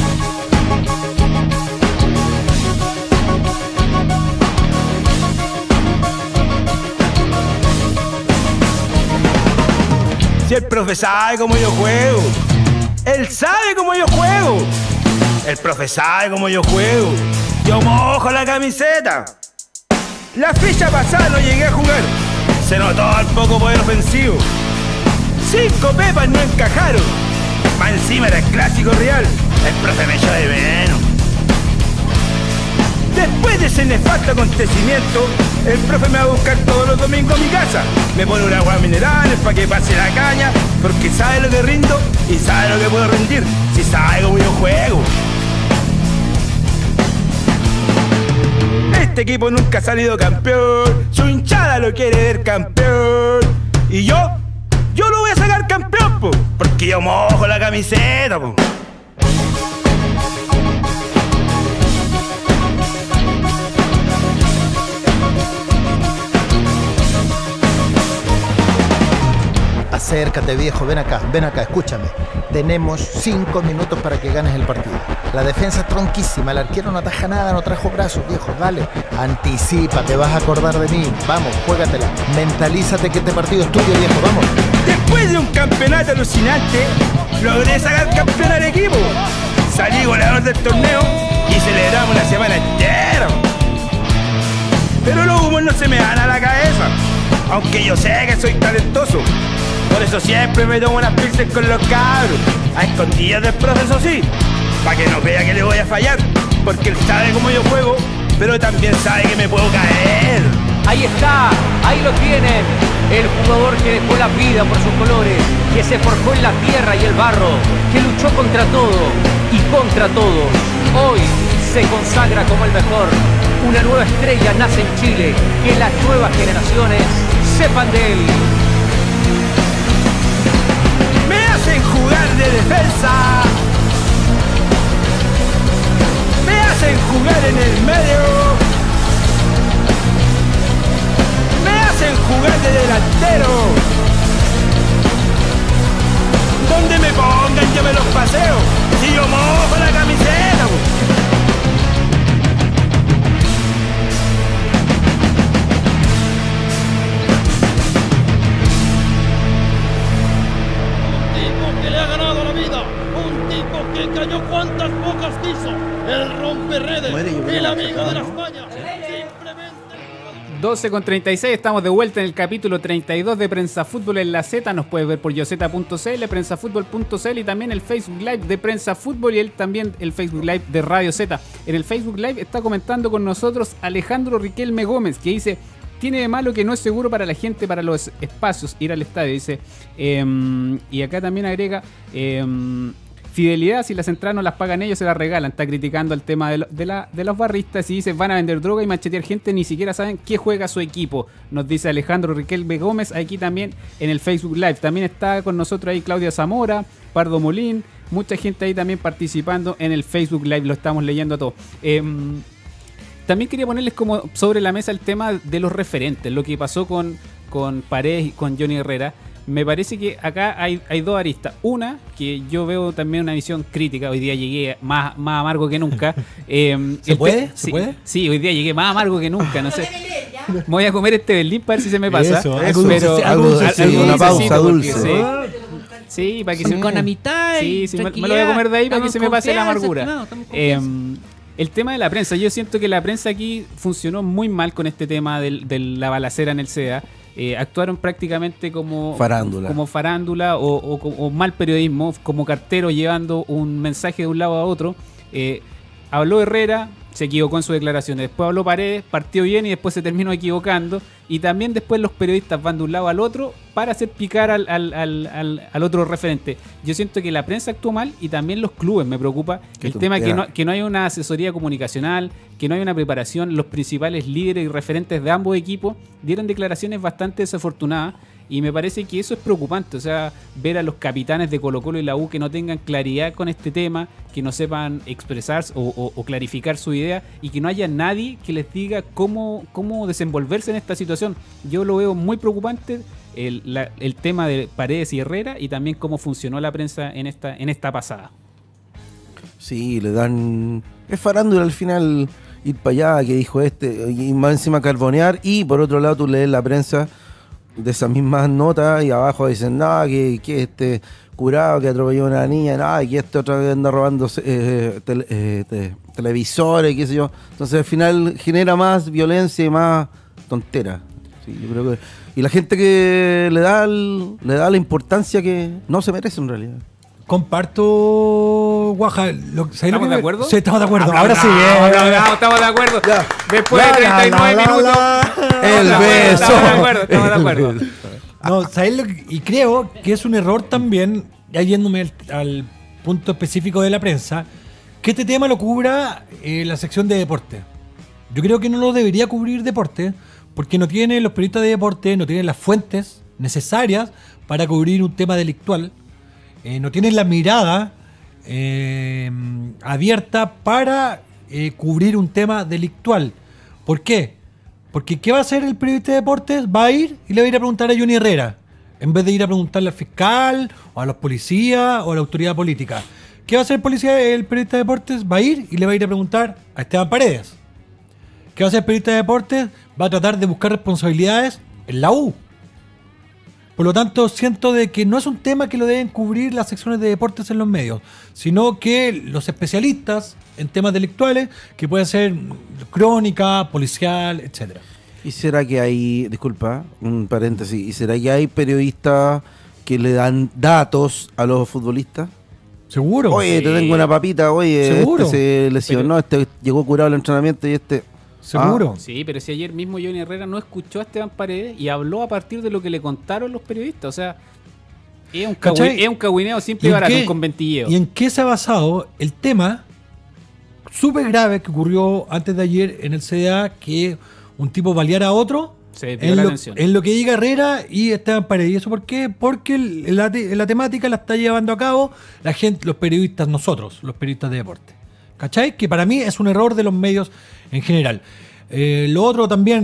Si el profe sabe cómo yo juego, él sabe cómo yo juego. El profe sabe cómo yo juego, yo mojo la camiseta. La fecha pasada no llegué a jugar. Se notó al poco poder ofensivo. 5 pepas no encajaron. Más encima era el clásico real. El profe me echó de menos. Después de ese nefasto acontecimiento, el profe me va a buscar todos los domingos a mi casa. Me pone un agua minerales para que pase la caña, porque sabe lo que rindo y sabe lo que puedo rendir. Si sabe cómo yo juego. Este equipo nunca ha salido campeón. Su hinchada lo quiere ver campeón. Y yo lo voy a sacar campeón, po, porque yo mojo la camiseta, po. Acércate, viejo, ven acá, escúchame. Tenemos 5 minutos para que ganes el partido. La defensa es tronquísima, el arquero no ataja nada, no trajo brazos, viejo, dale. Anticipa, te vas a acordar de mí. Vamos, juégatela. Mentalízate que este partido es tuyo, viejo, vamos. Después de un campeonato alucinante, logré sacar campeón al equipo. Salí goleador del torneo y celebramos una semana entera. Pero los humos no se me dan a la cabeza, aunque yo sé que soy talentoso. Por eso siempre me tomo unas pizzas con los cabros, a escondidas del proceso, sí, para que no vea que le voy a fallar, porque él sabe cómo yo juego, pero también sabe que me puedo caer. Ahí está, ahí lo tienen, el jugador que dejó la vida por sus colores, que se forjó en la tierra y el barro, que luchó contra todo y contra todos. Hoy se consagra como el mejor. Una nueva estrella nace en Chile, que las nuevas generaciones sepan de él. Me hacen jugar de defensa, me hacen jugar en el medio, me hacen jugar de delantero. Donde me pongan yo me los paseo, si yo mojo la camiseta. Que cayó cuantas pocas quiso, el romperredes, el amigo de las mañas, simplemente... 12:36, estamos de vuelta en el capítulo 32 de Prensa Fútbol en la Z. Nos puedes ver por yoseta.cl, prensafutbol.cl y también el Facebook Live de Prensa Fútbol y también el Facebook Live de Radio Z. En el Facebook Live está comentando con nosotros Alejandro Riquelme Gómez, que dice: tiene de malo que no es seguro para la gente, para los espacios, ir al estadio, dice. Y acá también agrega... fidelidad, si las entradas no las pagan ellos, se las regalan. Está criticando el tema de los barristas y dice: van a vender droga y machetear gente, ni siquiera saben qué juega su equipo. Nos dice Alejandro Riquelme Gómez aquí también en el Facebook Live. También está con nosotros ahí Claudia Zamora, Pardo Molín, mucha gente ahí también participando en el Facebook Live, lo estamos leyendo a todos. También quería ponerles como sobre la mesa el tema de los referentes, lo que pasó con Paredes y con Johnny Herrera. Me parece que acá hay dos aristas. Una, que yo veo también una visión crítica. Hoy día llegué más amargo que nunca. ¿Se puede? ¿Se puede? Sí, hoy día llegué más amargo que nunca. No sé. Me voy a comer este Berlín para ver si se me pasa. Una pausa dulce. Sí, para que se con la mitad. Sí, me lo voy a comer de ahí para que se me pase la amargura. El tema de la prensa. Yo siento que la prensa aquí funcionó muy mal con este tema de la balacera en el CDA. Actuaron prácticamente como farándula o mal periodismo, como carteros llevando un mensaje de un lado a otro. Habló Herrera, se equivocó en sus declaraciones. Después habló Paredes, partió bien y después se terminó equivocando. Y también después los periodistas van de un lado al otro para hacer picar al otro referente. Yo siento que la prensa actuó mal y también los clubes, me preocupa. El tema que no hay una asesoría comunicacional, que no hay una preparación. Los principales líderes y referentes de ambos equipos dieron declaraciones bastante desafortunadas. Y me parece que eso es preocupante, o sea, ver a los capitanes de Colo-Colo y la U que no tengan claridad con este tema, que no sepan expresar o clarificar su idea y que no haya nadie que les diga cómo desenvolverse en esta situación. Yo lo veo muy preocupante, el tema de Paredes y Herrera y también cómo funcionó la prensa en esta pasada. Sí, le dan... Es farándula al final ir para allá, que dijo y más encima carbonear, y por otro lado tú lees la prensa de esas mismas notas y abajo dicen que este curado que atropelló a una niña, que este otro que anda robando televisores, qué sé yo. Entonces al final genera más violencia y más tontera. Sí, yo creo que, y la gente que le da la importancia que no se merece en realidad. Comparto, Guaja. ¿Estamos de acuerdo? Sí, estamos de acuerdo. Ahora sí, estamos de acuerdo. Ya. Después de 39 minutos. El beso. Estamos de acuerdo. No, ¿sabes lo que, y creo que es un error también, ya yéndome al punto específico de la prensa, que este tema lo cubra la sección de deporte. Yo creo que no lo debería cubrir deporte, porque no tiene los periodistas de deporte, no tienen las fuentes necesarias para cubrir un tema delictual. No tienen la mirada abierta para cubrir un tema delictual. ¿Por qué? Porque ¿qué va a hacer el periodista de deportes? Va a ir y le va a ir a preguntar a Johnny Herrera, en vez de ir a preguntarle al fiscal, o a los policías, o a la autoridad política. ¿Qué va a hacer el periodista de deportes? Va a ir y le va a ir a preguntar a Esteban Paredes. ¿Qué va a hacer el periodista de deportes? Va a tratar de buscar responsabilidades en la U. Por lo tanto, siento de que no es un tema que lo deben cubrir las secciones de deportes en los medios, sino que los especialistas en temas delictuales, que pueden ser crónica, policial, etcétera. ¿Y será que hay, disculpa, un paréntesis, ¿y será que hay periodistas que le dan datos a los futbolistas? Seguro. Oye, te tengo una papita, oye, seguro. Este se lesionó, este llegó curado al entrenamiento y este... Seguro. Sí, pero si ayer mismo Johnny Herrera no escuchó a Esteban Paredes y habló a partir de lo que le contaron los periodistas. O sea, es un cagüineo simple y barato, un conventilleo. ¿Y en qué se ha basado el tema súper grave que ocurrió antes de ayer en el CDA, que un tipo baleara a otro? En lo que diga Herrera y Esteban Paredes. ¿Y eso por qué? Porque la temática la está llevando a cabo la gente, los periodistas, nosotros, los periodistas de deporte. ¿Cachai? Que para mí es un error de los medios en general. Lo otro también,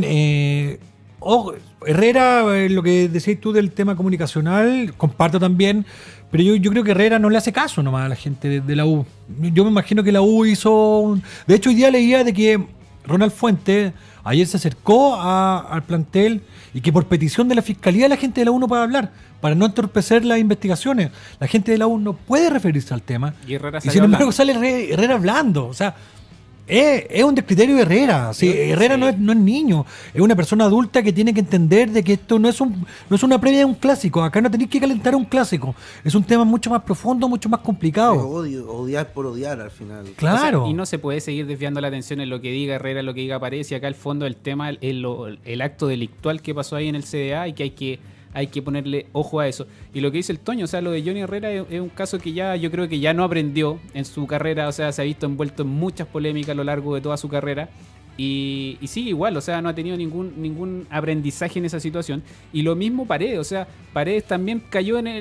Herrera, lo que decías tú del tema comunicacional, comparto también, pero yo creo que Herrera no le hace caso nomás a la gente de la U. Yo me imagino que la U hizo... De hecho, hoy día leía de que Ronald Fuentes ayer se acercó al plantel y que por petición de la Fiscalía la gente de la U no puede hablar, para no entorpecer las investigaciones. La gente de la U no puede referirse al tema. Y sin embargo sale Herrera hablando. O sea, es un descriterio de Herrera. Sí, Herrera no es niño. Es una persona adulta que tiene que entender de que esto no es una previa de un clásico. Acá no tenéis que calentar un clásico. Es un tema mucho más profundo, mucho más complicado. Odiar por odiar al final. Claro. O sea, y no se puede seguir desviando la atención en lo que diga Herrera, en lo que diga Paredes. Y acá el fondo del tema es el acto delictual que pasó ahí en el CDA y que hay que ponerle ojo a eso. Y lo que dice el Toño, o sea, lo de Johnny Herrera es un caso que yo creo que ya no aprendió en su carrera, o sea, se ha visto envuelto en muchas polémicas a lo largo de toda su carrera y sigue igual, o sea, no ha tenido ningún aprendizaje en esa situación. Y lo mismo Paredes, o sea, Paredes también cayó en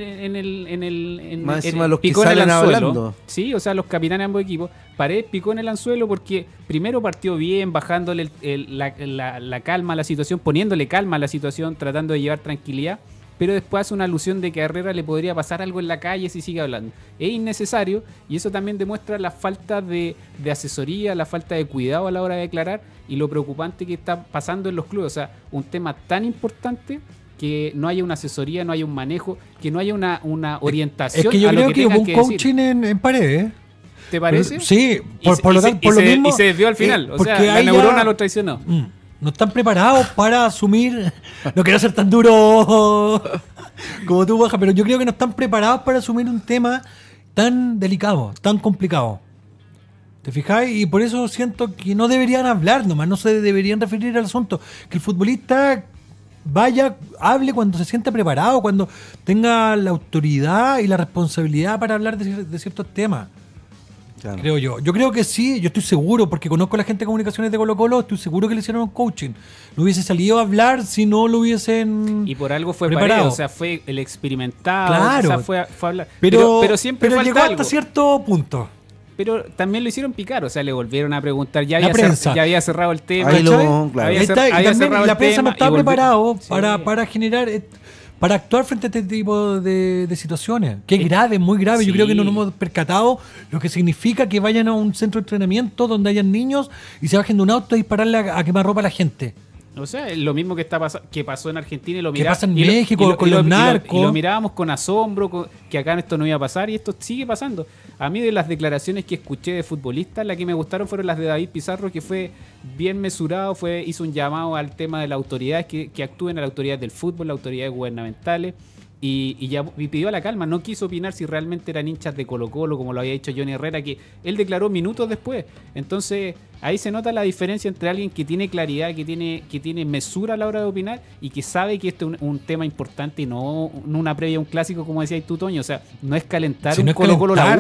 los picó que en el anzuelo. hablando. Sí, o sea, los capitanes de ambos equipos. Paredes picó en el anzuelo porque primero partió bien, bajándole la calma a la situación, poniéndole calma a la situación, tratando de llevar tranquilidad, pero después hace una alusión de que a Herrera le podría pasar algo en la calle si sigue hablando. Es innecesario y eso también demuestra la falta de asesoría, la falta de cuidado a la hora de declarar y lo preocupante que está pasando en los clubes. O sea, un tema tan importante que no haya una asesoría, no haya un manejo, que no haya una orientación. Es que yo creo que hubo un coaching decir. En Paredes. ¿Te parece? Pero, sí, por lo mismo. Y se desvió al final. O sea, la neurona lo traicionó. No están preparados para asumir. No quiero ser tan duro como tú, Baja, pero yo creo que no están preparados para asumir un tema tan delicado, tan complicado. ¿Te fijáis? Y por eso siento que no deberían hablar nomás, no se deberían referir al asunto. Que el futbolista hable cuando se sienta preparado, cuando tenga la autoridad y la responsabilidad para hablar de ciertos temas. Claro. Creo yo. Yo creo que sí, yo estoy seguro, porque conozco a la gente de comunicaciones de Colo-Colo, estoy seguro que le hicieron un coaching. No hubiese salido a hablar si no lo hubiesen y por algo fue preparado. Paredes, o sea, fue el experimentado, claro. O sea, fue a hablar. Pero siempre llegó falta hasta algo. cierto punto. Pero también lo hicieron picar, o sea, le volvieron a preguntar, ya había cerrado el tema. Claro. La prensa no está preparado para generar... para actuar frente a este tipo de situaciones. Que es grave, muy grave. Sí. Yo creo que no nos hemos percatado lo que significa que vayan a un centro de entrenamiento donde hayan niños y se bajen de un auto a dispararle a quemarropa a la gente. O sea, es lo mismo que pasó en Argentina y lo que pasa en México con los narcos. Y lo mirábamos con asombro, que acá esto no iba a pasar, y esto sigue pasando. A mí, de las declaraciones que escuché de futbolistas, las que me gustaron fueron las de David Pizarro, que fue bien mesurado, hizo un llamado al tema de las autoridades, que actúen a las autoridades del fútbol, las autoridades gubernamentales, y pidió a la calma, no quiso opinar si realmente eran hinchas de Colo-Colo, como lo había dicho Johnny Herrera, que él declaró minutos después. Entonces, ahí se nota la diferencia entre alguien que tiene claridad, que tiene mesura a la hora de opinar, y que sabe que este es un tema importante y no una previa a un clásico, como decías tú, Toño. O sea, no es calentar si un no es Colo-Colo la U.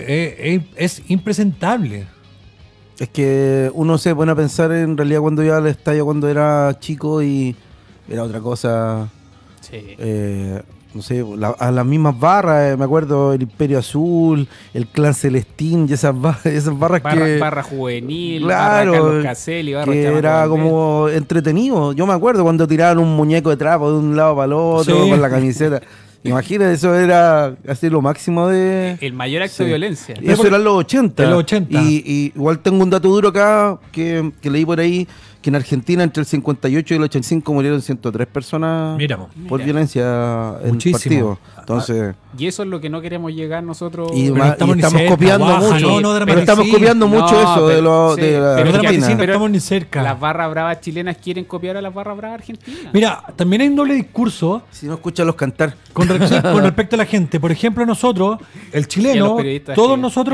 Es impresentable. Es que uno se pone a pensar en realidad cuando iba al estadio cuando era chico y era otra cosa. Sí. No sé, a las mismas barras, me acuerdo, el Imperio Azul, el Clan Celestín y esas barras que... Barra juvenil, claro, barra Carlos Caselli, barra que era como entretenido. Yo me acuerdo cuando tiraban un muñeco de trapo de un lado para el otro, con la camiseta. Imagínate, eso era así lo máximo de... El mayor acto de violencia. Y eso era en los 80. En los 80. Y igual tengo un dato duro acá que leí por ahí, que en Argentina entre el 58 y el 85 murieron 103 personas por violencia en el partido. Entonces, y eso es lo que no queremos llegar nosotros. Y estamos copiando mucho. Pero estamos copiando mucho eso de Argentina. Pero estamos ni cerca. Las barras bravas chilenas quieren copiar a las barras bravas argentinas. Mira, también hay un doble discurso. Si no escucharlos cantar. Con respecto a la gente. Por ejemplo, nosotros, el chileno, todos nosotros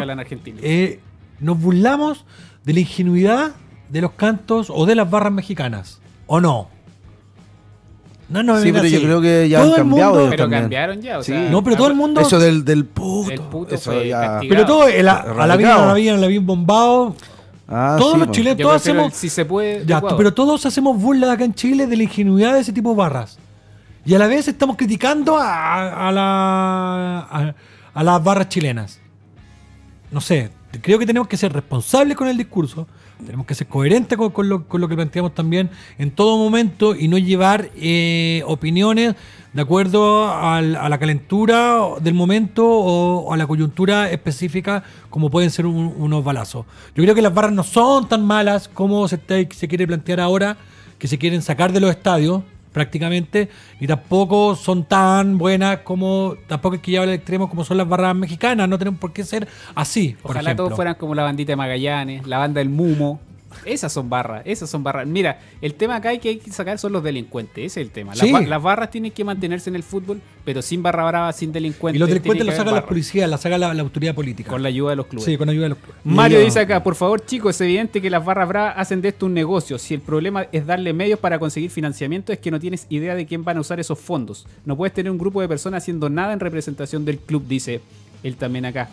nos burlamos de la ingenuidad de los cantos o de las barras mexicanas, ¿o no? No, sí, pero yo creo que ya han cambiado. Pero cambiaron ya, o sea, no, pero todo el mundo... Eso del puto. El puto eso fue ya... castigado. Pero todo, a la bien bombado. Todos los chilenos, todos hacemos... Si se puede... Ya, pero todos hacemos burla acá en Chile de la ingenuidad de ese tipo de barras. Y a la vez estamos criticando a las barras chilenas. No sé, creo que tenemos que ser responsables con el discurso. Tenemos que ser coherentes con lo que planteamos también en todo momento y no llevar opiniones de acuerdo a la calentura del momento o a la coyuntura específica, como pueden ser unos balazos. Yo creo que las barras no son tan malas como se quiere plantear ahora, que se quieren sacar de los estadios prácticamente, y tampoco son tan buenas como, tampoco hay que llevar al extremo como son las barras mexicanas. No tenemos por qué ser así. Ojalá todos fueran como la bandita de Magallanes, la banda del Mumo. Esas son barras. Mira, el tema acá hay que sacar son los delincuentes, ese es el tema. Las barras tienen que mantenerse en el fútbol, pero sin barra brava, sin delincuentes. Y los delincuentes los sacan las policías, las saca la autoridad política. Con la ayuda de los clubes. Sí, con la ayuda de los clubes. Mario dice acá, por favor chicos, es evidente que las barras bravas hacen de esto un negocio. Si el problema es darle medios para conseguir financiamiento, es que no tienes idea de quién van a usar esos fondos. No puedes tener un grupo de personas haciendo nada en representación del club, dice él también acá.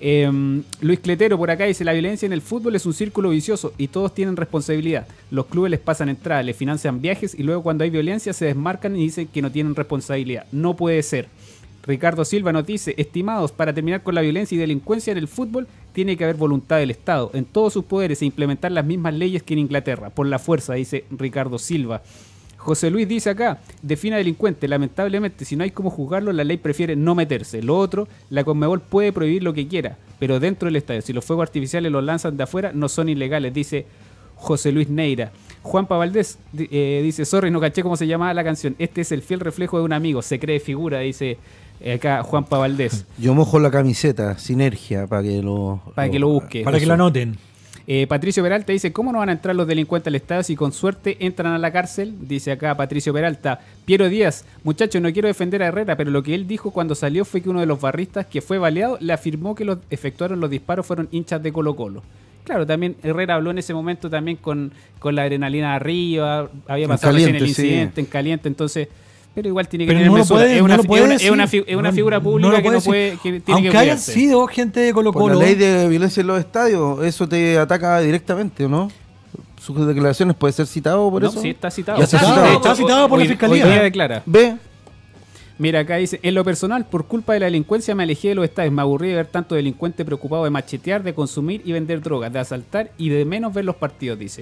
Luis Cletero por acá dice: la violencia en el fútbol es un círculo vicioso y todos tienen responsabilidad. Los clubes les pasan entradas, les financian viajes y luego cuando hay violencia se desmarcan y dicen que no tienen responsabilidad. No puede ser. Ricardo Silva nos dice: estimados, para terminar con la violencia y delincuencia en el fútbol tiene que haber voluntad del Estado en todos sus poderes e implementar las mismas leyes que en Inglaterra, por la fuerza, dice Ricardo Silva. José Luis dice acá: defina delincuente. Lamentablemente, si no hay cómo juzgarlo, la ley prefiere no meterse. Lo otro, la Conmebol puede prohibir lo que quiera, pero dentro del estadio. Si los fuegos artificiales los lanzan de afuera, no son ilegales, dice José Luis Neira. Juanpa Valdés dice: sorry, no caché cómo se llamaba la canción. Este es el fiel reflejo de un amigo, se cree figura, dice acá Juanpa Valdés. Yo mojo la camiseta, Sinergia, para que lo busque. Para que lo anoten. Patricio Peralta dice: ¿cómo no van a entrar los delincuentes al estadio si con suerte entran a la cárcel? Dice acá Patricio Peralta. Piero Díaz: muchachos, no quiero defender a Herrera, pero lo que él dijo cuando salió fue que uno de los barristas que fue baleado le afirmó que los efectuaron los disparos fueron hinchas de Colo-Colo. Claro, también Herrera habló en ese momento también con la adrenalina arriba, había pasado recién el incidente en caliente, entonces... Pero igual tiene que tener mesura. Es una figura pública que no puede... Que tiene aunque que hayan sido gente de Colo-Colo... Por la ley de violencia en los estadios, eso te ataca directamente, ¿no? Sus declaraciones puede ser citado por eso. Sí, está citado. Ya está citado por la Fiscalía. Hoy día declara. Ve. Mira, acá dice: en lo personal, por culpa de la delincuencia me alejé de los estadios. Me aburrí de ver tanto delincuente preocupado de machetear, de consumir y vender drogas, de asaltar y de menos ver los partidos, dice.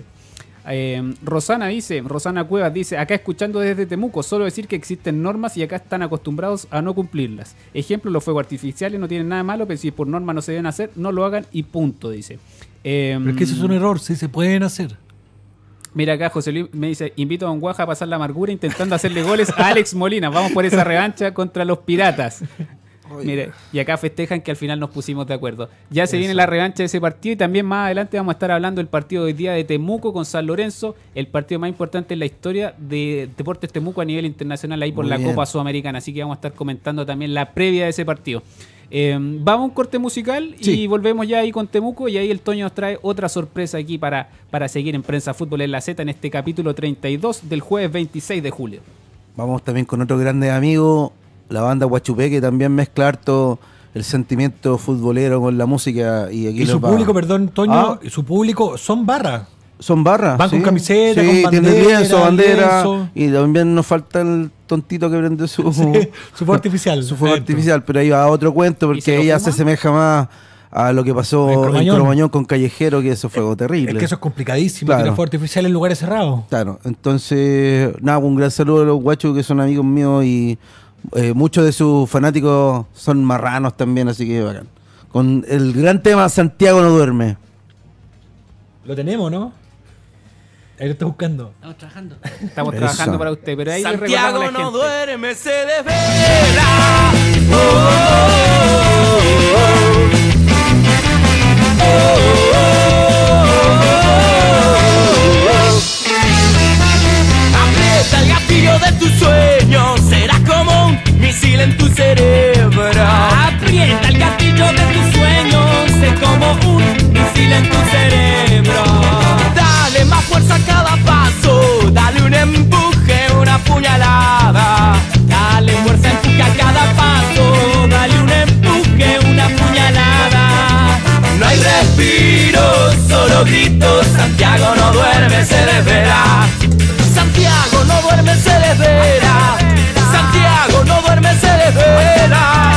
Rosana Cuevas dice: acá escuchando desde Temuco, solo decir que existen normas y acá están acostumbrados a no cumplirlas. Ejemplo, los fuegos artificiales no tienen nada malo, pero si por norma no se deben hacer, no lo hagan y punto, dice. Pero es que eso es un error, sí se pueden hacer. Mira acá, José Luis me dice, invito a Don Guaja a pasar la amargura intentando hacerle goles a Alex Molina. Vamos por esa revancha contra los Piratas. Mire, y acá festejan que al final nos pusimos de acuerdo. Ya se viene la revancha de ese partido y también más adelante vamos a estar hablando del partido de hoy día de Temuco con San Lorenzo, el partido más importante en la historia de Deportes Temuco a nivel internacional ahí por la Copa Sudamericana. Así que vamos a estar comentando también la previa de ese partido. Vamos a un corte musical y volvemos ya ahí con Temuco y ahí el Toño nos trae otra sorpresa aquí para seguir en Prensa Fútbol en la Z en este capítulo 32 del jueves 26 de julio. Vamos también con otro grande amigo, la banda Guachupé, que también mezcla harto el sentimiento futbolero con la música. Y su público, perdón, Toño, su público son barras. Son barras. Van con camiseta, con bandera. Tiene lienzo, bandera. Y también nos falta el tontito que prende su fuego artificial. Su fuego artificial, pero ahí va otro cuento porque ella se asemeja más a lo que pasó en Cromañón con Callejero, que eso fue terrible. Es que eso es complicadísimo, tiene fuego artificial en lugares cerrados. Claro, entonces, nada, un gran saludo a los guachos que son amigos míos y muchos de sus fanáticos son marranos también, así que bacán. Con el gran tema Santiago no duerme. Lo tenemos, ¿no? Ahí lo estoy buscando. Estamos trabajando. Estamos trabajando para usted, pero ahí Santiago le no gente. duerme, se desvela. Aprieta el gatillo de tus sueños, será como un misil en tu cerebro. Aprieta el gatillo de tus sueños, sé como un misil en tu cerebro. Dale más fuerza a cada paso, dale un empuje, una puñalada. Dale fuerza, empuje a cada paso, dale un empuje, una puñalada. No hay respiro, solo gritos, Santiago no duerme, se desvela. Santiago no duerme, se desvela. Santiago no duerme, se desvela.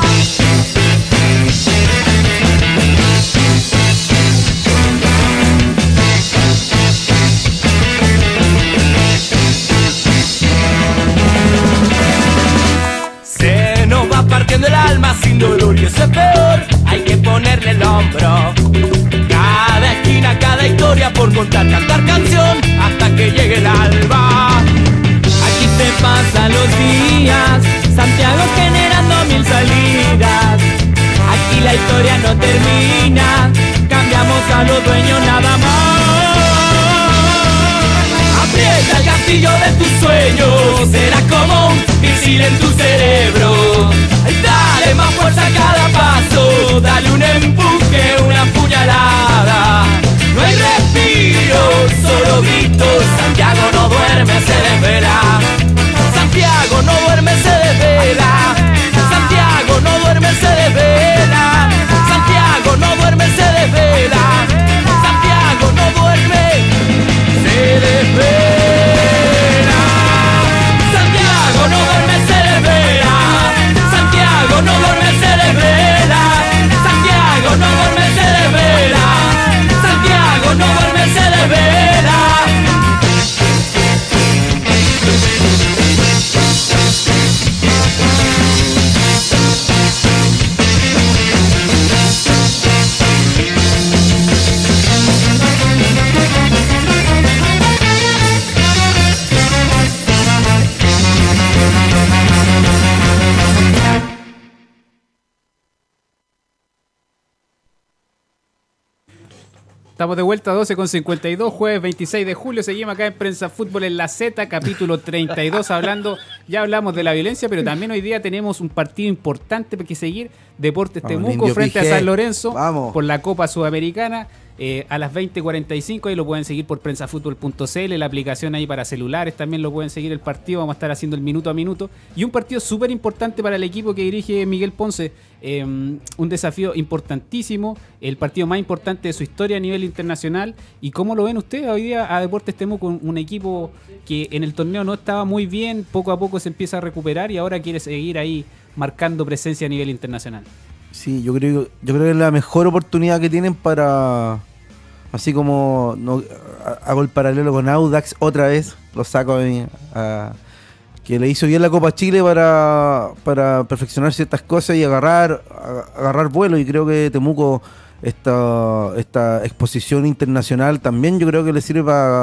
Se nos va partiendo el alma sin dolor y eso es peor, hay que ponerle el hombro. Cada esquina, cada historia por contar, cantar canción hasta que llegue el alba. Aquí se pasan los días, Santiago generando 1000 salidas. Aquí la historia no termina, cambiamos a los dueños nada más. Aprieta el gatillo de tus sueños, será como un misil en tu cerebro. Dale más fuerza a cada paso, dale un empuje, una puñalada. No hay respiro, solo gritos, Santiago no duerme, se desvela. Santiago no duerme, se desvela. Santiago no duerme, se desvela. Santiago no duerme, se desvela. Santiago no duerme, se desvela. Santiago no duerme, se desvela. Santiago no duerme, se desvela. Santiago no duerme, se desvela. Santiago no duerme, se desvela. Estamos de vuelta a 12:52, jueves 26 de julio. Seguimos acá en Prensa Fútbol en la Z, capítulo 32, hablando, ya hablamos de la violencia, pero también hoy día tenemos un partido importante que seguir. Deportes Temuco frente a San Lorenzo por la Copa Sudamericana. A las 20:45, ahí lo pueden seguir por prensafutbol.cl, la aplicación ahí para celulares, también lo pueden seguir el partido, vamos a estar haciendo el minuto a minuto, y un partido súper importante para el equipo que dirige Miguel Ponce, un desafío importantísimo, el partido más importante de su historia a nivel internacional. ¿Y cómo lo ven ustedes hoy día a Deportes Temuco, un equipo que en el torneo no estaba muy bien, poco a poco se empieza a recuperar y ahora quiere seguir ahí marcando presencia a nivel internacional? Sí, yo creo que es la mejor oportunidad que tienen para, así como hago el paralelo con Audax otra vez, lo saco a mí, que le hizo bien la Copa Chile para perfeccionar ciertas cosas y agarrar vuelo, y creo que Temuco esta exposición internacional también yo creo que le sirve para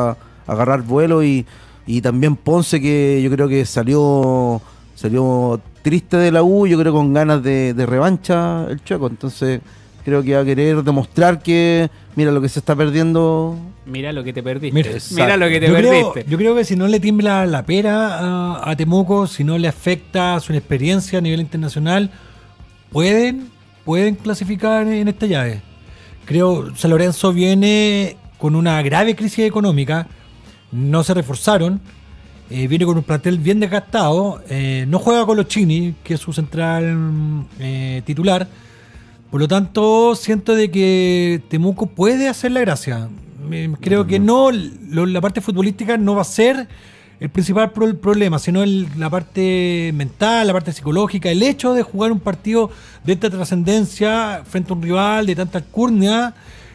agarrar vuelo y también Ponce, que yo creo que salió triste de la U, yo creo con ganas de revancha el Chueco, entonces creo que va a querer demostrar que mira lo que se está perdiendo. Mira lo que te perdiste. Mira lo que te perdiste. Yo creo que si no le tiembla la pera a Temuco, si no le afecta su experiencia a nivel internacional, pueden clasificar en esta llave. Creo San Lorenzo viene con una grave crisis económica, no se reforzaron, viene con un plantel bien desgastado, no juega con Colochini, que es su central titular. Por lo tanto, siento de que Temuco puede hacer la gracia. Creo que la parte futbolística no va a ser el principal problema, sino la parte mental, la parte psicológica, el hecho de jugar un partido de esta trascendencia frente a un rival de tanta alcurnia,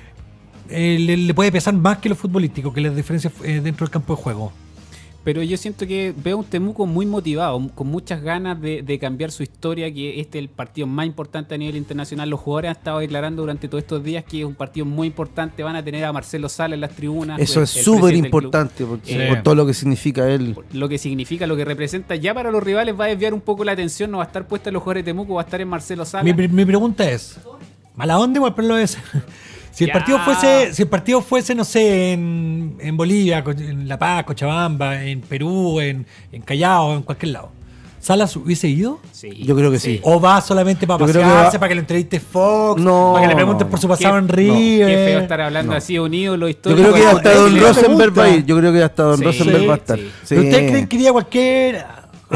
le puede pesar más que lo futbolístico, que las diferencias dentro del campo de juego. Pero yo siento que veo un Temuco muy motivado, con muchas ganas de cambiar su historia, que este es el partido más importante a nivel internacional. Los jugadores han estado declarando durante todos estos días que es un partido muy importante. Van a tener a Marcelo Sala en las tribunas. Eso es súper importante, porque por todo lo que significa él. Lo que significa, lo que representa ya para los rivales, va a desviar un poco la atención. No va a estar puesta en los jugadores de Temuco, va a estar en Marcelo Sala. Mi pregunta es, ¿mala onda igual pero lo es? Si el partido fuese, no sé, en Bolivia, en La Paz, Cochabamba, en Perú, en Callao, en cualquier lado, ¿Salas hubiese ido? Sí. Yo creo que sí. ¿O va solamente para pasearse, para que le entreviste Fox, para que le preguntes por su pasado en River? Qué feo estar hablando así, unido, lo histórico. Yo creo que hasta Don Rosenberg va a ir. Yo creo que hasta Don Rosenberg va a estar. ¿Pero ustedes creen que iría cualquier... Es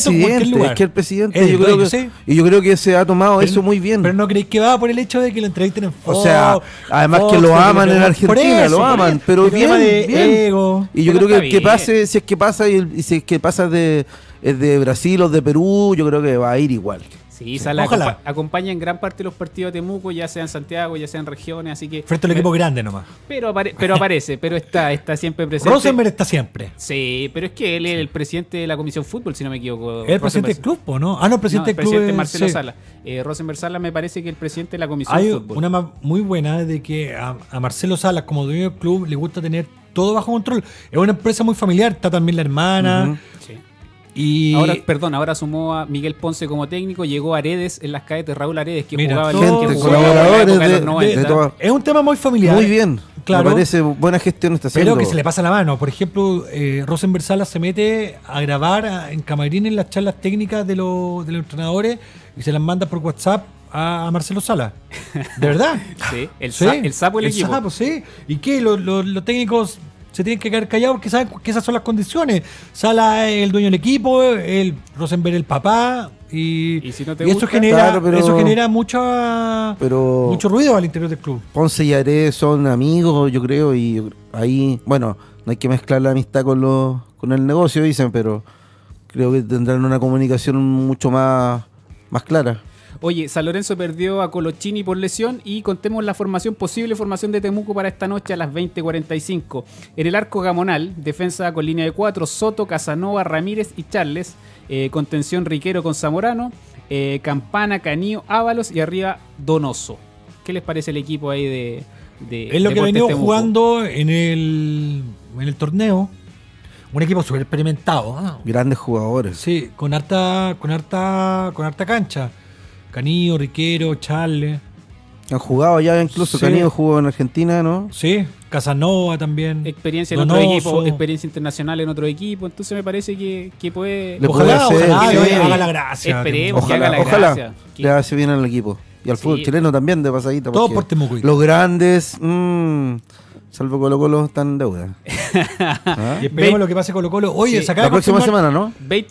que el presidente, y yo creo que se ha tomado eso muy bien. Pero no creéis que va por el hecho de que lo entrevisten en Fox. O sea, además que lo aman en Argentina, lo aman, pero bien. Ego. Y yo creo que pase, si es que pasa y si es que pasa de Brasil o de Perú, yo creo que va a ir igual. Sí, Sala acompaña en gran parte los partidos de Temuco, ya sea en Santiago, ya sea en regiones, así que... Frente al equipo grande nomás. Pero aparece, pero está siempre presente. Rosenberg está siempre. Sí, pero es que él es el presidente de la Comisión Fútbol, si no me equivoco. ¿Es el presidente del club o no? Ah, no, el presidente del club presidente Marcelo Sala. Rosenberg Sala me parece que es el presidente de la Comisión Fútbol. Hay una muy buena de que a Marcelo Sala, como dueño del club, le gusta tener todo bajo control. Es una empresa muy familiar, está también la hermana... Sí. Y ahora sumó a Miguel Ponce como técnico, llegó Aredes en las cadetes, Raúl Aredes, que jugaba en colaboradores es un tema muy familiar. Muy bien, claro. Me parece buena gestión esta haciendo. Pero que se le pasa la mano. Por ejemplo, Rosenberg Sala se mete a grabar en camarín en las charlas técnicas de los entrenadores y se las manda por WhatsApp a Marcelo Sala. ¿De verdad? Sí, el sapo del equipo. El sapo, sí. ¿Y qué? Los técnicos se tienen que quedar callados porque saben que esas son las condiciones. Sala es el dueño del equipo, Rosenberg el papá, y si no te y gusta, eso genera mucho ruido al interior del club. Ponce y Aredes son amigos, yo creo, y ahí, bueno, no hay que mezclar la amistad con el negocio, dicen, pero creo que tendrán una comunicación mucho más clara. Oye, San Lorenzo perdió a Colochini por lesión y contemos la posible formación de Temuco para esta noche a las 20:45. En el arco Gamonal, defensa con línea de 4, Soto, Casanova, Ramírez y Charles. Contención Riquero con Zamorano, Campana, Canío, Ábalos y arriba Donoso. ¿Qué les parece el equipo ahí de es lo que ha venido jugando en el torneo. Un equipo súper experimentado. Grandes jugadores. Sí, con harta cancha. Canío, Riquero, Charles. Han jugado ya incluso, sí. Canío jugó en Argentina, ¿no? Sí, Casanova también. Experiencia en otro equipo, experiencia internacional en otro equipo. Entonces me parece que puede... Ojalá haga la gracia. Esperemos que haga la gracia. Le hace bien al equipo. Y al fútbol chileno también, de pasadita. Todo por Temuco. Los grandes... salvo Colo-Colo están en deuda. Y esperemos lo que pase Colo-Colo. Oye, sí, la próxima semana, ¿no?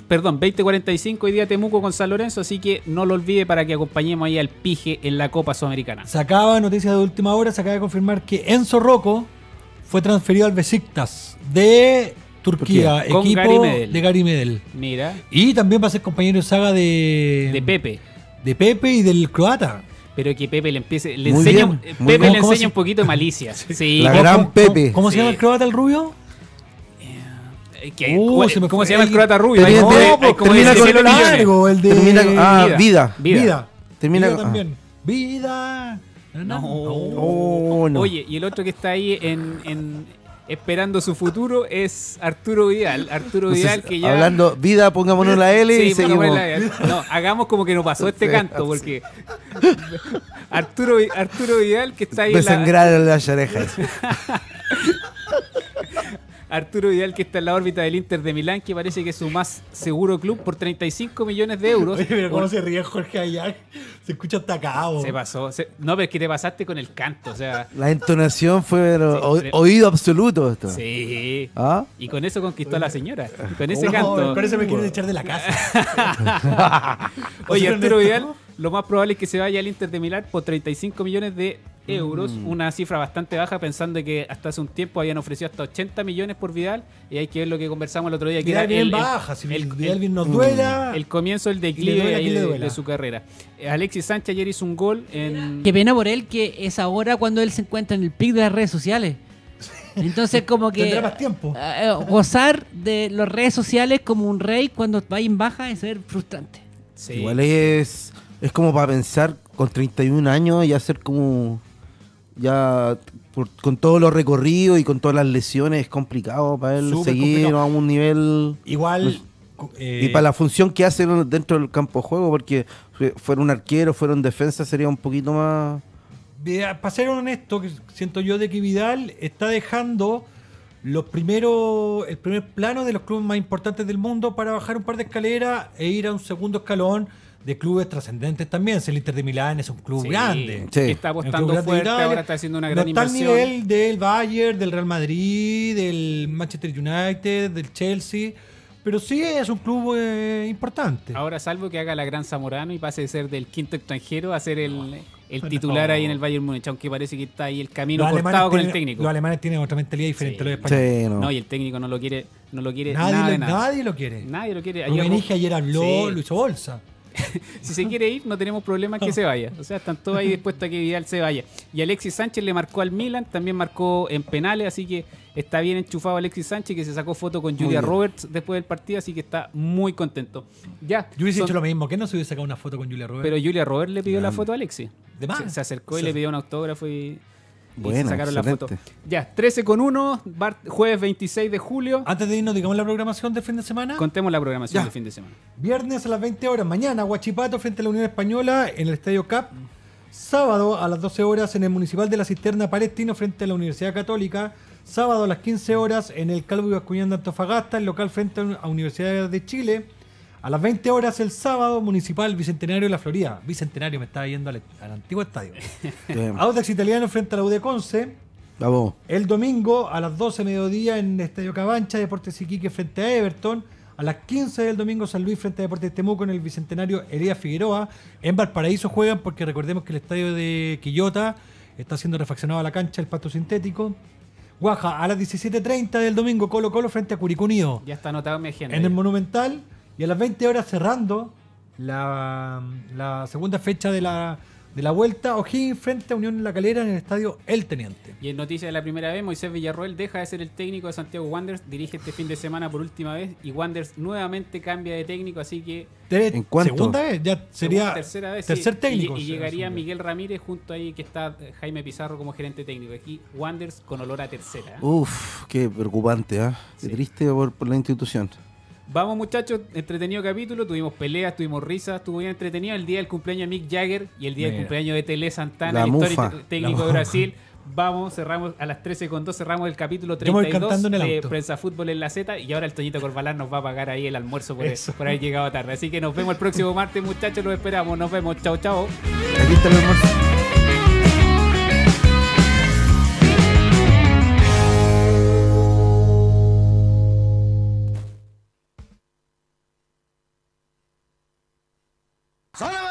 20:45 hoy día Temuco con San Lorenzo, así que no lo olvide para que acompañemos ahí al Pige en la Copa Sudamericana. Se acaba, noticias de última hora, se acaba de confirmar que Enzo Rocco fue transferido al Besiktas de Turquía, equipo de Gary Medel. Mira. Y también va a ser compañero de saga de Pepe. De Pepe y del croata. Pero que Pepe le enseña un poquito de malicia. Sí. La gran Pepe. ¿Cómo se llama el croata, el rubio? ¿Cómo se llama el croata rubio? Termina con el largo, el de... Vida. Termina también. Vida. No. Oye, y el otro que está ahí esperando su futuro es Arturo Vidal. Arturo Vidal que ya... Hablando vida, pongámonos la L y seguimos. No, hagamos como que no pasó este canto, porque Arturo Vidal que está ahí me sangraron las orejas. Arturo Vidal que está en la órbita del Inter de Milán, que parece que es su más seguro club por 35 millones de euros. Oye, pero cómo se ríe Jorge Ayac. Se escucha atacado. Se pasó. No, pero es que te pasaste con el canto. O sea, la entonación fue oído absoluto. Esto. Sí. ¿Ah? Y con eso conquistó a la señora. Y con ese canto. Con eso me quieren echar de la casa. Oye, Arturo Vidal, lo más probable es que se vaya al Inter de Milán por 35 millones de euros, una cifra bastante baja, pensando que hasta hace un tiempo habían ofrecido hasta 80 millones por Vidal, y hay que ver lo que conversamos el otro día, que Vidal era baja, si Vidal bien nos duela, el comienzo del declive de su carrera. Alexis Sánchez ayer hizo un gol en... Qué pena por él, que es ahora cuando él se encuentra en el pic de las redes sociales. Entonces como que tendrá más tiempo. Gozar de las redes sociales como un rey cuando va en baja es ser frustrante. Sí. Igual es como para pensar con 31 años y hacer como... Ya con todos los recorridos y con todas las lesiones es complicado para él seguir a un nivel igual y para la función que hace dentro del campo de juego, porque fuera un arquero, fuera un defensa, sería un poquito más... Para ser honesto, que siento yo de que Vidal está dejando el primer plano de los clubes más importantes del mundo para bajar un par de escaleras e ir a un segundo escalón de clubes trascendentes también. El Inter de Milán es un club grande. Sí. Está apostando fuerte, ahora está haciendo una gran inversión. No está al nivel del Bayern, del Real Madrid, del Manchester United, del Chelsea, pero sí es un club importante. Ahora, salvo que haga la gran Zamorano y pase de ser del quinto extranjero a ser el titular ahí en el Bayern Múnich, aunque parece que está ahí el camino cortado con el técnico. Los alemanes tienen otra mentalidad diferente a los españoles. Sí, no, y el técnico no lo quiere Nadie lo quiere. Nadie lo quiere. Ayer habló, lo hizo bolsa. Si se quiere ir, no tenemos problema en que se vaya. O sea, están todos ahí dispuestos a que Vidal se vaya. Y Alexis Sánchez le marcó al Milan, también marcó en penales, así que está bien enchufado Alexis Sánchez, que se sacó foto con Julia Roberts después del partido, así que está muy contento. Ya. Yo hubiese hecho lo mismo, ¿qué no se hubiese sacado una foto con Julia Roberts? Pero Julia Roberts le pidió la foto a Alexis. Se acercó y le pidió un autógrafo y se sacaron la foto. Ya, 13:01, jueves 26 de julio. Antes de irnos, digamos la programación del fin de semana. Contemos la programación del fin de semana. Viernes a las 20 horas, mañana Huachipato frente a la Unión Española en el Estadio CAP. Sábado a las 12 horas en el Municipal de la Cisterna Palestino frente a la Universidad Católica. Sábado a las 15 horas en el Calvo Bascuñán de Antofagasta, el local frente a Universidad de Chile. A las 20 horas el sábado, Municipal Bicentenario de la Florida. Bicentenario, me estaba yendo al antiguo estadio. Audax Italiano frente a la U de Conce. Vamos. El domingo a las 12 mediodía en el Estadio Cabancha, Deportes Iquique frente a Everton. A las 15 del domingo San Luis frente a Deportes Temuco en el Bicentenario Elías Figueroa. En Valparaíso juegan porque recordemos que el estadio de Quillota está siendo refaccionado a la cancha, el pasto sintético. Guaja, a las 17:30 del domingo Colo Colo frente a Curicó Unido. Ya está anotado en mi agenda. En el Monumental. Y a las 20 horas cerrando la segunda fecha de la vuelta, O'Higgins frente a Unión La Calera en el estadio El Teniente. Y en noticias de la primera vez, Moisés Villarroel deja de ser el técnico de Santiago Wanderers, dirige este fin de semana por última vez y Wanderers nuevamente cambia de técnico, así que... ¿En cuánto? ¿Segunda vez? Ya sería tercera vez, tercer técnico. Y llegaría Miguel Ramírez junto ahí que está Jaime Pizarro como gerente técnico. Aquí Wanderers con olor a tercera. Uf, qué preocupante, qué triste por la institución. Vamos muchachos, entretenido capítulo, tuvimos peleas, tuvimos risas, estuvo bien entretenido el día del cumpleaños de Mick Jagger y el día del cumpleaños de Tele Santana, el histórico técnico de Brasil. Vamos, cerramos a las 13:02, cerramos el capítulo 32 de Prensa Fútbol en la Z y ahora el Toñito Corbalán nos va a pagar ahí el almuerzo por haber llegado tarde. Así que nos vemos el próximo martes muchachos, los esperamos, nos vemos, chao chao. Aquí está el almuerzo. ¡Son